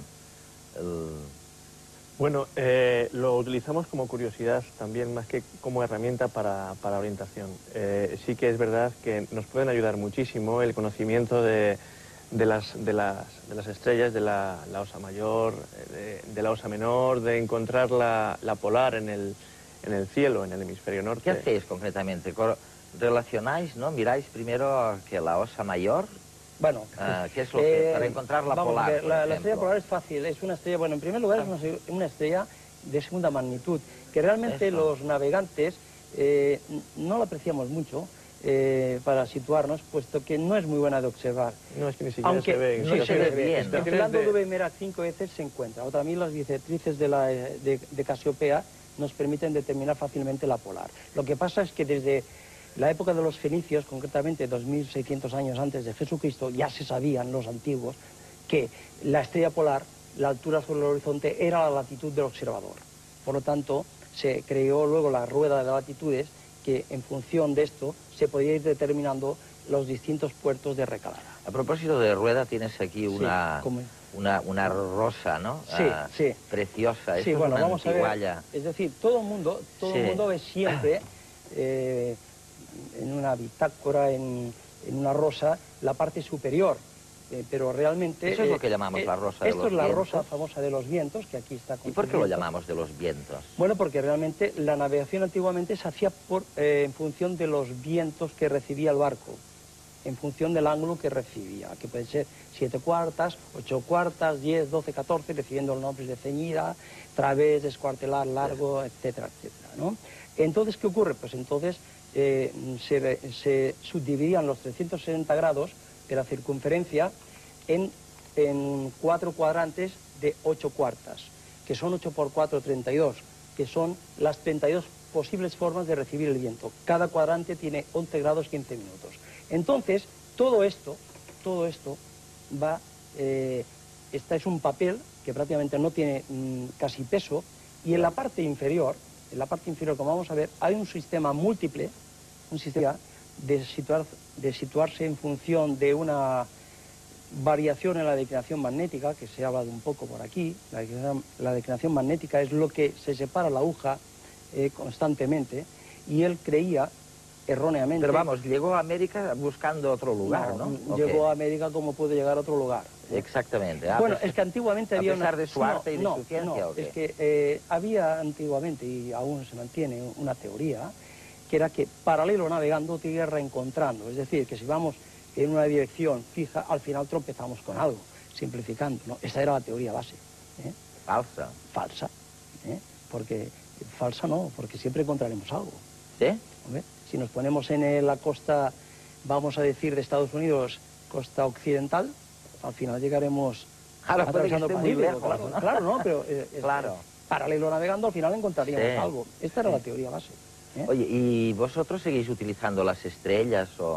Bueno, lo utilizamos como curiosidad también, más que como herramienta para orientación. Sí que es verdad que nos pueden ayudar muchísimo el conocimiento de las estrellas, de la Osa Mayor, de la Osa Menor, de encontrar la polar en el cielo, en el hemisferio norte. ¿Qué hacéis concretamente? ¿Relacionáis, no? ¿Miráis primero que la Osa Mayor? Bueno, ¿qué es lo que para encontrar la polar? Vamos a ver, la estrella polar es fácil, es una estrella, bueno, en primer lugar es una estrella de segunda magnitud, que realmente los navegantes no la apreciamos mucho para situarnos, puesto que no es muy buena de observar. No, es que ni siquiera aunque se ve. No se ve bien, ¿no? Entre el Lando de Mera 5 veces se encuentra. Otra vez las directrices de Casiopea nos permiten determinar fácilmente la polar. Lo que pasa es que desde la época de los fenicios, concretamente 2600 años antes de Jesucristo, ya se sabían los antiguos que la estrella polar, la altura sobre el horizonte, era la latitud del observador. Por lo tanto, se creó luego la rueda de latitudes, que en función de esto se podía ir determinando los distintos puertos de recalada. A propósito de rueda, tienes aquí una rosa, ¿no? Sí, sí. Preciosa. Sí, Esto bueno, es una vamos a ver. antigualla. Es decir, todo el mundo ve siempre en una bitácora, en una rosa, la parte superior, pero realmente... Eso es lo que llamamos la rosa de los vientos. Esto es la rosa famosa de los vientos, que aquí está... ¿Y por qué lo llamamos de los vientos? Bueno, porque realmente la navegación antiguamente se hacía en función de los vientos que recibía el barco, en función del ángulo que recibía, que puede ser 7 cuartas, 8 cuartas, 10, 12, 14, recibiendo los nombres de ceñida, través, descuartelar, largo, etcétera, etcétera, ¿no? Entonces, ¿qué ocurre? Pues entonces se subdividían los 360 grados de la circunferencia en 4 cuadrantes de 8 cuartas, que son 8 por 4, 32, que son las 32 posibles formas de recibir el viento. Cada cuadrante tiene 11 grados 15 minutos. Entonces, todo esto va... esta es un papel que prácticamente no tiene casi peso, y en la parte inferior, como vamos a ver, hay un sistema múltiple, un sistema de situarse en función de una variación en la declinación magnética, que se ha hablado un poco por aquí. La declinación magnética es lo que se separa la aguja constantemente, y él creía, erróneamente... Pero vamos, llegó a América buscando otro lugar, ¿no? Llegó a América como puede llegar a otro lugar. Exactamente. Bueno, es que antiguamente había a pesar de su arte y de su ciencia, ¿o qué? Es que había antiguamente, y aún se mantiene, una teoría que era que paralelo navegando tierra encontrando, es decir, que si vamos en una dirección fija, al final tropezamos con algo, simplificando, ¿no? Esa era la teoría base. Falsa. Falsa, porque falsa no, porque siempre encontraremos algo. ¿Sí? ¿Hombre? Si nos ponemos en la costa, vamos a decir, de Estados Unidos, costa occidental, al final llegaremos atravesando muy lejos, claro, ¿no? claro, ¿no? Pero claro. Paralelo navegando, al final encontraríamos Sí. algo. Esta era la teoría base. Oye, ¿y vosotros seguís utilizando las estrellas o...?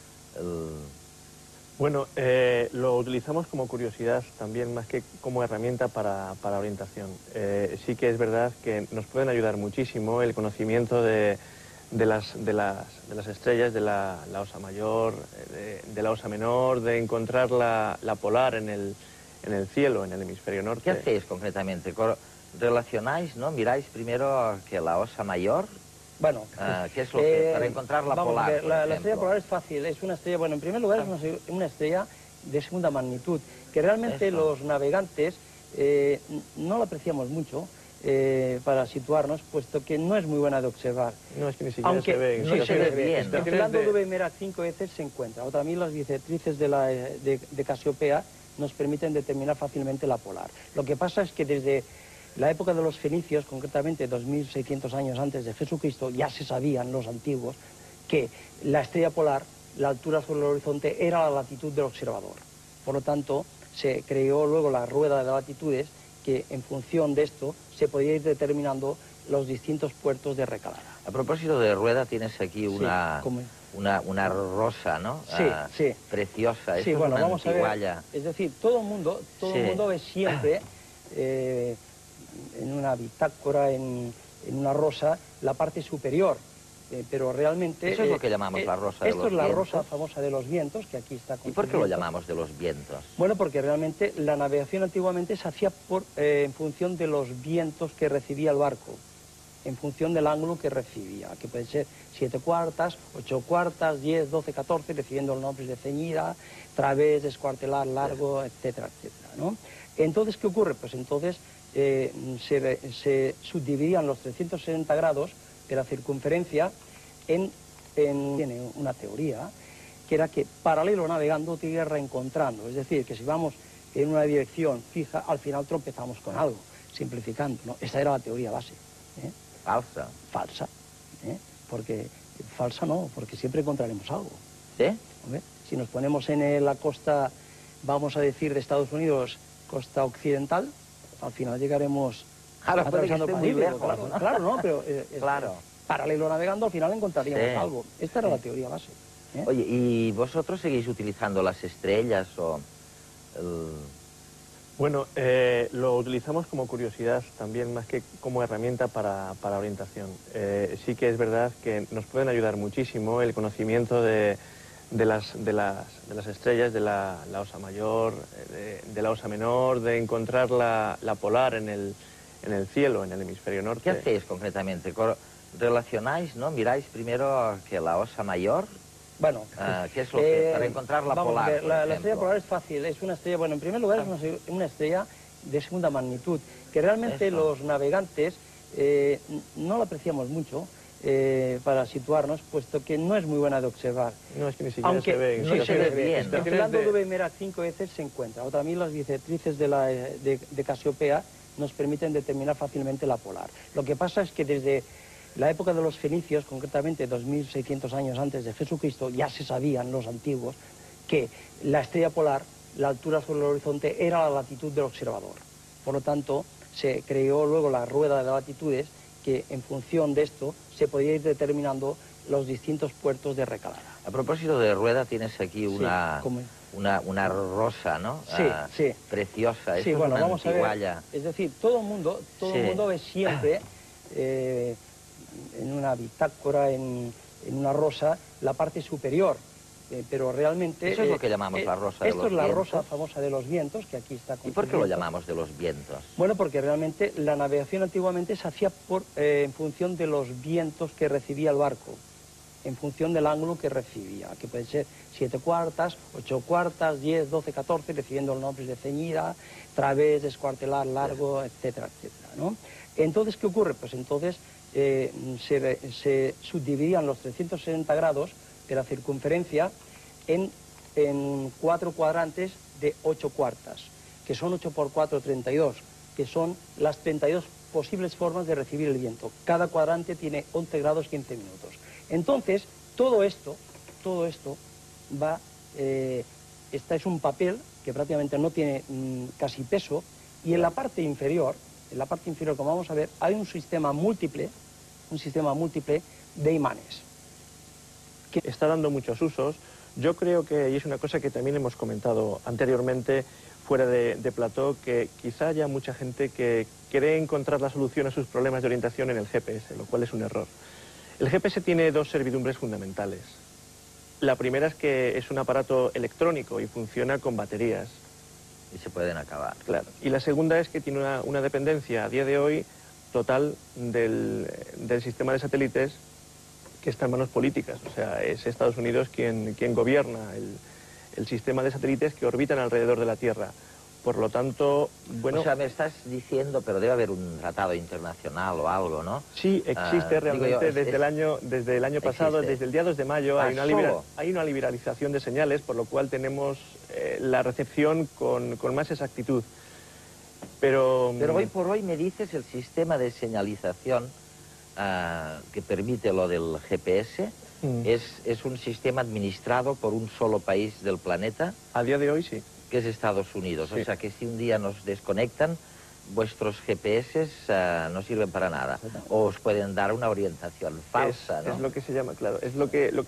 Bueno, lo utilizamos como curiosidad también, más que como herramienta para orientación. Sí que es verdad que nos pueden ayudar muchísimo el conocimiento de las estrellas, de la Osa Mayor, de la Osa Menor, de encontrar la polar en el cielo, en el hemisferio norte. ¿Qué hacéis concretamente? ¿Relacionáis, no? ¿Miráis primero que la Osa Mayor? Bueno, ¿qué es lo que...? Para encontrar la vamos polar, a ver, por la ejemplo. estrella polar es fácil, es una estrella, bueno, en primer lugar es una estrella de segunda magnitud, que realmente Eso. los navegantes no la apreciamos mucho para situarnos, puesto que no es muy buena de observar. No, es que ni siquiera Aunque se ve. no se ve bien, ¿no? Entre el Lando de Mera 5 veces se encuentra. Otra también las bisectrices de Casiopea nos permiten determinar fácilmente la polar. Lo que pasa es que desde la época de los fenicios, concretamente 2600 años antes de Jesucristo, ya se sabían los antiguos que la estrella polar, la altura sobre el horizonte, era la latitud del observador. Por lo tanto, se creó luego la rueda de latitudes, que en función de esto se podía ir determinando los distintos puertos de recalada. A propósito de rueda, tienes aquí una rosa, ¿no? Sí, sí. Preciosa. Sí, Esto bueno, es una vamos a ver. antigualla. Es decir, todo el mundo ve siempre en una bitácora, en una rosa, la parte superior. Pero realmente... Eso es lo que llamamos la rosa de los vientos. Esto es la rosa famosa de los vientos, que aquí está... ¿Y por qué lo llamamos de los vientos? Bueno, porque realmente la navegación antiguamente se hacía en función de los vientos que recibía el barco, en función del ángulo que recibía, que puede ser 7 cuartas, 8 cuartas, 10, 12, 14, recibiendo los nombres de ceñida, través, descuartelar, largo, etcétera, etcétera, ¿no? Entonces, ¿qué ocurre? Pues entonces se subdividían los 360 grados de la circunferencia tiene una teoría, que era que paralelo navegando tierra encontrando, es decir, que si vamos en una dirección fija, al final tropezamos con algo, simplificando, ¿no? Esa era la teoría base. Falsa. Falsa, porque falsa no, porque siempre encontraremos algo. ¿Sí? ¿Hombre? Si nos ponemos en la costa, vamos a decir, de Estados Unidos, costa occidental, al final llegaremos atravesando muy lejos, claro, ¿no? claro, ¿no? Pero Claro. paralelo navegando, al final encontraríamos Sí. algo. Esta era la teoría base. Oye, ¿y vosotros seguís utilizando las estrellas o...? Bueno, lo utilizamos como curiosidad también, más que como herramienta para orientación. Sí que es verdad que nos pueden ayudar muchísimo el conocimiento de las estrellas, de la Osa Mayor, de la Osa Menor, de encontrar la polar en el cielo, en el hemisferio norte. ¿Qué hacéis concretamente? ¿Relacionáis, no? ¿Miráis primero que la Osa Mayor? Bueno, ¿qué es lo que...? Para encontrar la vamos polar, a ver, por la ejemplo. estrella polar es fácil, es una estrella, bueno, en primer lugar es una estrella de segunda magnitud, que realmente Eso. los navegantes no la apreciamos mucho para situarnos, puesto que no es muy buena de observar. No, es que ni siquiera Aunque se ve. no se ve bien, ¿no? Entre el Lando de Mera 5 veces se encuentra. Otra también las bisectrices de Casiopea nos permiten determinar fácilmente la polar. Lo que pasa es que desde la época de los fenicios, concretamente 2600 años antes de Jesucristo, ya se sabían los antiguos que la estrella polar, la altura sobre el horizonte, era la latitud del observador. Por lo tanto, se creó luego la rueda de latitudes, que en función de esto se podía ir determinando los distintos puertos de recalada. A propósito de rueda, tienes aquí una rosa, ¿no? Sí, sí. Preciosa. Sí, Esto bueno, es una vamos a ver. antigualla. Es decir, todo el mundo ve siempre en una bitácora, en una rosa, la parte superior. Pero realmente... Eso es lo que llamamos la rosa de los vientos. Esto es la vientos. rosa famosa de los vientos, que aquí está... ¿Y por qué lo llamamos de los vientos? Bueno, porque realmente la navegación antiguamente se hacía en función de los vientos que recibía el barco, en función del ángulo que recibía, que puede ser 7 cuartas, 8 cuartas, 10, 12, 14, recibiendo los nombres de ceñida, través, descuartelar, largo, etcétera, etcétera, ¿no? Entonces, ¿qué ocurre? Pues entonces se subdividían los 360 grados de la circunferencia en 4 cuadrantes de 8 cuartas, que son 8 por 4, 32, que son las 32 posibles formas de recibir el viento. Cada cuadrante tiene 11 grados 15 minutos. Entonces, todo esto va... esta es un papel que prácticamente no tiene casi peso, y en la parte inferior, como vamos a ver, hay un sistema múltiple de imanes. Que está dando muchos usos. Yo creo que, y es una cosa que también hemos comentado anteriormente fuera de plató, que quizá haya mucha gente que cree encontrar la solución a sus problemas de orientación en el GPS, lo cual es un error. El GPS tiene dos servidumbres fundamentales. La primera es que es un aparato electrónico y funciona con baterías. Y se pueden acabar. Claro. Y la segunda es que tiene una dependencia a día de hoy total del sistema de satélites, que está en manos políticas. O sea, es Estados Unidos quien gobierna el sistema de satélites que orbitan alrededor de la Tierra. Por lo tanto, bueno... O sea, me estás diciendo, pero debe haber un tratado internacional o algo, ¿no? Sí, existe realmente desde el año pasado, existe. Desde el día 2 de mayo, hay una liberalización de señales, por lo cual tenemos la recepción con más exactitud. Pero hoy por hoy me dices el sistema de señalización que permite lo del GPS, es un sistema administrado por un solo país del planeta. A día de hoy sí. Que es Estados Unidos. Sí. O sea que si un día nos desconectan, vuestros GPS no sirven para nada. O os pueden dar una orientación falsa, ¿no? Es lo que se llama, claro. Es lo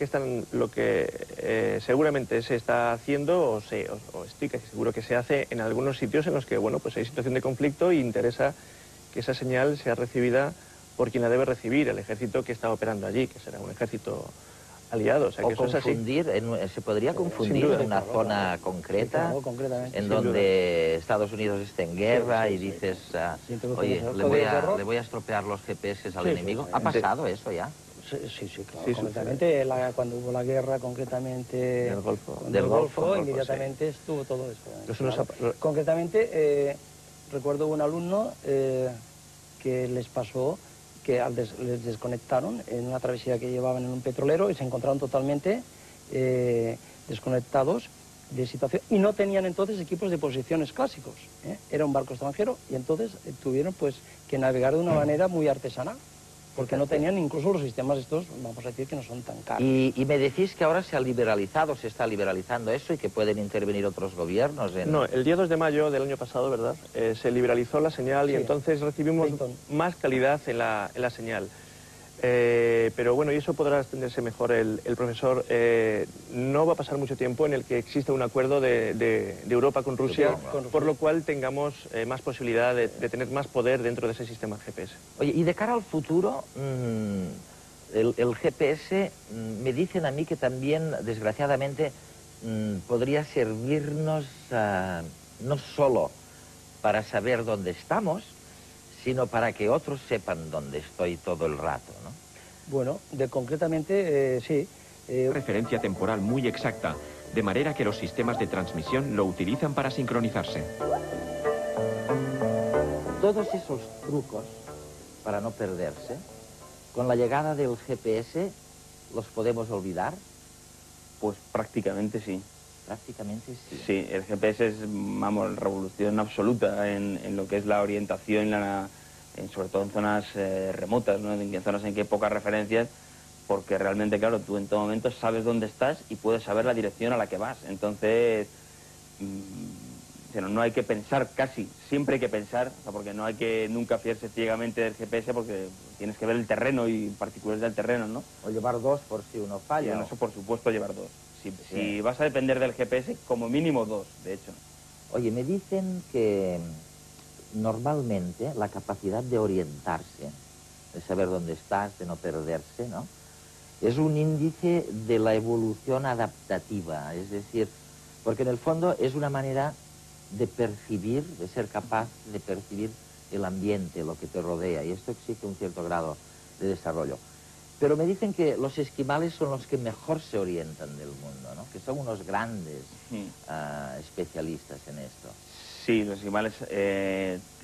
que seguramente se está haciendo o estoy casi seguro que se hace en algunos sitios en los que, bueno, pues hay situación de conflicto y interesa que esa señal sea recibida por quien la debe recibir, el ejército que está operando allí, que será un ejército aliado. O sea, que eso confundir, es así. se podría confundir en una zona concreta, en donde Estados Unidos esté en guerra y dices, oye, le voy a estropear los GPS al enemigo. ¿Ha pasado eso ya? Sí, claro. Concretamente, cuando hubo la guerra, concretamente del Golfo, inmediatamente estuvo todo eso. Concretamente, recuerdo un alumno que les pasó que les desconectaron en una travesía que llevaban en un petrolero y se encontraron totalmente desconectados de situación, y no tenían entonces equipos de posiciones clásicos, era un barco extranjero, y entonces tuvieron pues que navegar de una manera muy artesanal, porque no tenían incluso los sistemas estos, vamos a decir, que no son tan caros. Y me decís que ahora se está liberalizando eso y que pueden intervenir otros gobiernos en... No, el día 2 de mayo del año pasado, ¿verdad? Se liberalizó la señal y entonces recibimos más calidad en la señal. Pero bueno, y eso podrá extenderse mejor el profesor. No va a pasar mucho tiempo en el que exista un acuerdo de Europa con Rusia, por lo cual tengamos más posibilidad de tener más poder dentro de ese sistema GPS. Oye, y de cara al futuro, el GPS, me dicen a mí que también, desgraciadamente, podría servirnos no solo para saber dónde estamos, sino para que otros sepan dónde estoy todo el rato, ¿no? Bueno, concretamente, sí. Referencia temporal muy exacta, de manera que los sistemas de transmisión lo utilizan para sincronizarse. Todos esos trucos para no perderse, con la llegada del GPS, ¿los podemos olvidar? Pues prácticamente sí. Prácticamente sí. Sí, el GPS es, vamos, revolución absoluta en lo que es la orientación, sobre todo en zonas remotas, ¿no? En zonas en que hay pocas referencias, porque realmente, claro, tú en todo momento sabes dónde estás y puedes saber la dirección a la que vas. Entonces, no hay que pensar casi, siempre hay que pensar, o sea, porque no hay que nunca fiarse ciegamente del GPS, porque tienes que ver el terreno y particulares del terreno, ¿no? O llevar dos por si uno falla. Sí, eso por supuesto llevar dos. Si vas a depender del GPS, como mínimo dos, de hecho. Oye, me dicen que normalmente la capacidad de orientarse, de saber dónde estás, de no perderse, ¿no?, es un índice de la evolución adaptativa. Es decir, porque en el fondo es una manera de percibir, de ser capaz de percibir el ambiente, lo que te rodea, y esto exige un cierto grado de desarrollo. Pero me dicen que los esquimales son los que mejor se orientan del mundo, ¿no?, que son unos grandes especialistas en esto. Sí, los esquimales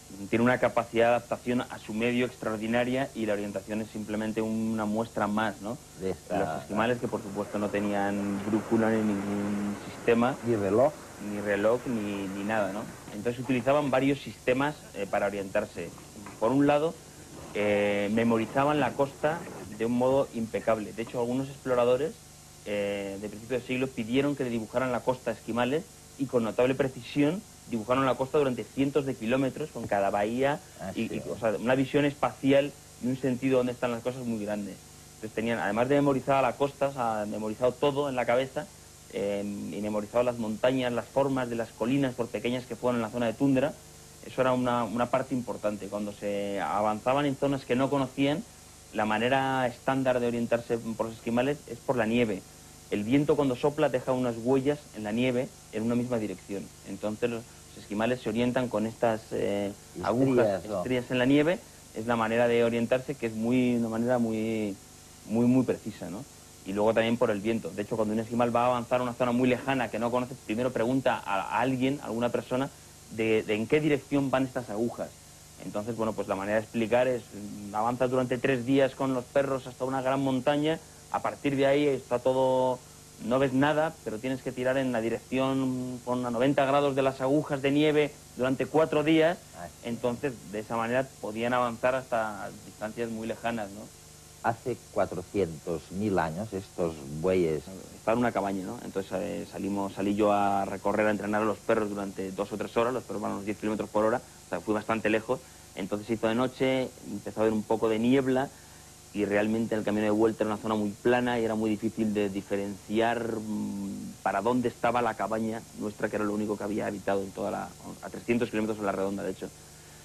tiene una capacidad de adaptación a su medio extraordinaria y la orientación es simplemente una muestra más, ¿no? Los esquimales, que por supuesto no tenían brújula ni ningún sistema. Ni reloj. Ni reloj, ni nada, ¿no? Entonces utilizaban varios sistemas para orientarse. Por un lado, memorizaban la costa de un modo impecable. De hecho, algunos exploradores de principio de siglo pidieron que le dibujaran la costa a esquimales y con notable precisión dibujaron la costa durante cientos de kilómetros con cada bahía o sea, una visión espacial y un sentido donde están las cosas muy grande. Entonces tenían, además de memorizar la costa, o sea, memorizado todo en la cabeza y memorizado las montañas, las formas de las colinas, por pequeñas que fueran en la zona de tundra. Eso era una parte importante. Cuando se avanzaban en zonas que no conocían, la manera estándar de orientarse por los esquimales es por la nieve. El viento cuando sopla deja unas huellas en la nieve en una misma dirección. Entonces los esquimales se orientan con estas agujas, estrías en la nieve. Es la manera de orientarse que es una manera muy precisa, ¿no? Y luego también por el viento. De hecho, cuando un esquimal va a avanzar a una zona muy lejana que no conoce, primero pregunta a alguien, a alguna persona, de en qué dirección van estas agujas. Entonces, bueno, pues la manera de explicar es, avanzas durante 3 días con los perros hasta una gran montaña, a partir de ahí está todo, no ves nada, pero tienes que tirar en la dirección con a 90 grados de las agujas de nieve durante 4 días, entonces de esa manera podían avanzar hasta distancias muy lejanas, ¿no? Hace 400.000 años estos bueyes... Estaba en una cabaña, ¿no? Entonces salí yo a recorrer, a entrenar a los perros durante 2 o 3 horas, los perros van a unos 10 kilómetros por hora, o sea, fui bastante lejos, entonces se hizo de noche, empezó a haber un poco de niebla y realmente el camino de vuelta era una zona muy plana y era muy difícil de diferenciar para dónde estaba la cabaña nuestra, que era lo único que había habitado en toda a 300 kilómetros en la redonda, de hecho.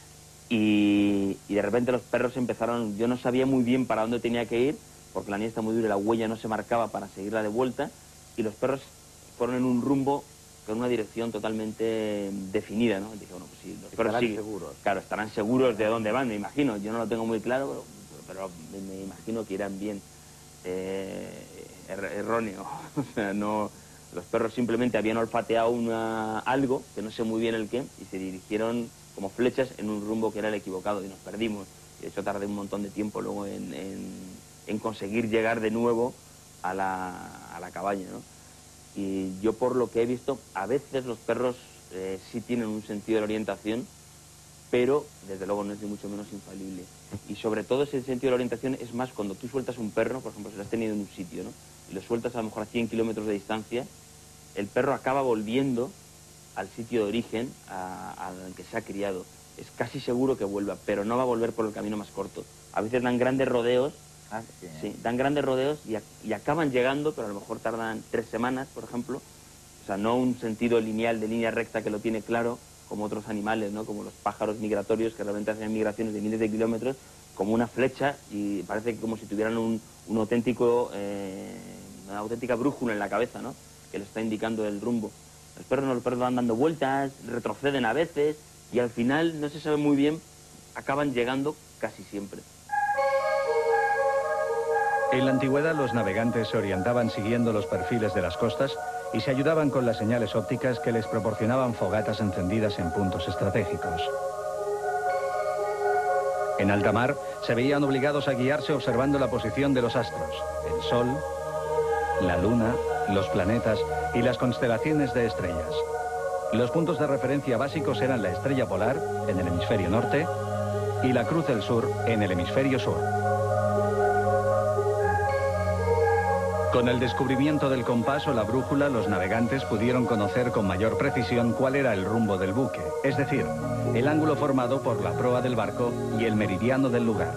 Y de repente los perros empezaron, yo no sabía muy bien para dónde tenía que ir, porque la nieve está muy dura y la huella no se marcaba para seguirla de vuelta, y los perros fueron en un rumbo con una dirección totalmente definida, ¿no? Y dije, bueno, pues sí, los perros estarán seguros. Claro, estarán seguros de dónde van, me imagino. Yo no lo tengo muy claro, pero me imagino que irán bien. Erróneo. O sea, no, los perros simplemente habían olfateado algo, que no sé muy bien el qué, y se dirigieron como flechas en un rumbo que era el equivocado y nos perdimos. Y de hecho tardé un montón de tiempo luego en conseguir llegar de nuevo a la cabaña, ¿no? Y yo, por lo que he visto, a veces los perros sí tienen un sentido de la orientación, pero desde luego no es ni mucho menos infalible. Y sobre todo ese sentido de la orientación es más cuando tú sueltas un perro, por ejemplo, si lo has tenido en un sitio, ¿no? Y lo sueltas a lo mejor a 100 kilómetros de distancia, el perro acaba volviendo al sitio de origen al que se ha criado. Es casi seguro que vuelva, pero no va a volver por el camino más corto. A veces dan grandes rodeos, dan grandes rodeos y acaban llegando, pero a lo mejor tardan 3 semanas, por ejemplo. O sea, no un sentido lineal de línea recta que lo tiene claro, como otros animales, ¿no? Como los pájaros migratorios que realmente hacen migraciones de miles de kilómetros, como una flecha, y parece como si tuvieran una auténtica brújula en la cabeza, ¿no? Que les está indicando el rumbo. Los perros van dando vueltas, retroceden a veces, y al final, no se sabe muy bien, acaban llegando casi siempre. En la antigüedad los navegantes se orientaban siguiendo los perfiles de las costas y se ayudaban con las señales ópticas que les proporcionaban fogatas encendidas en puntos estratégicos. En alta mar se veían obligados a guiarse observando la posición de los astros, el Sol, la Luna, los planetas y las constelaciones de estrellas. Los puntos de referencia básicos eran la estrella polar en el hemisferio norte y la Cruz del Sur en el hemisferio sur. Con el descubrimiento del compás o la brújula, los navegantes pudieron conocer con mayor precisión cuál era el rumbo del buque, es decir, el ángulo formado por la proa del barco y el meridiano del lugar.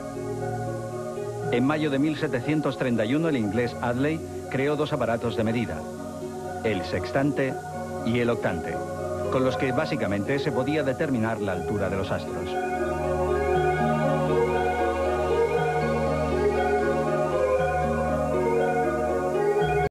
En mayo de 1731, el inglés Hadley creó 2 aparatos de medida, el sextante y el octante, con los que básicamente se podía determinar la altura de los astros.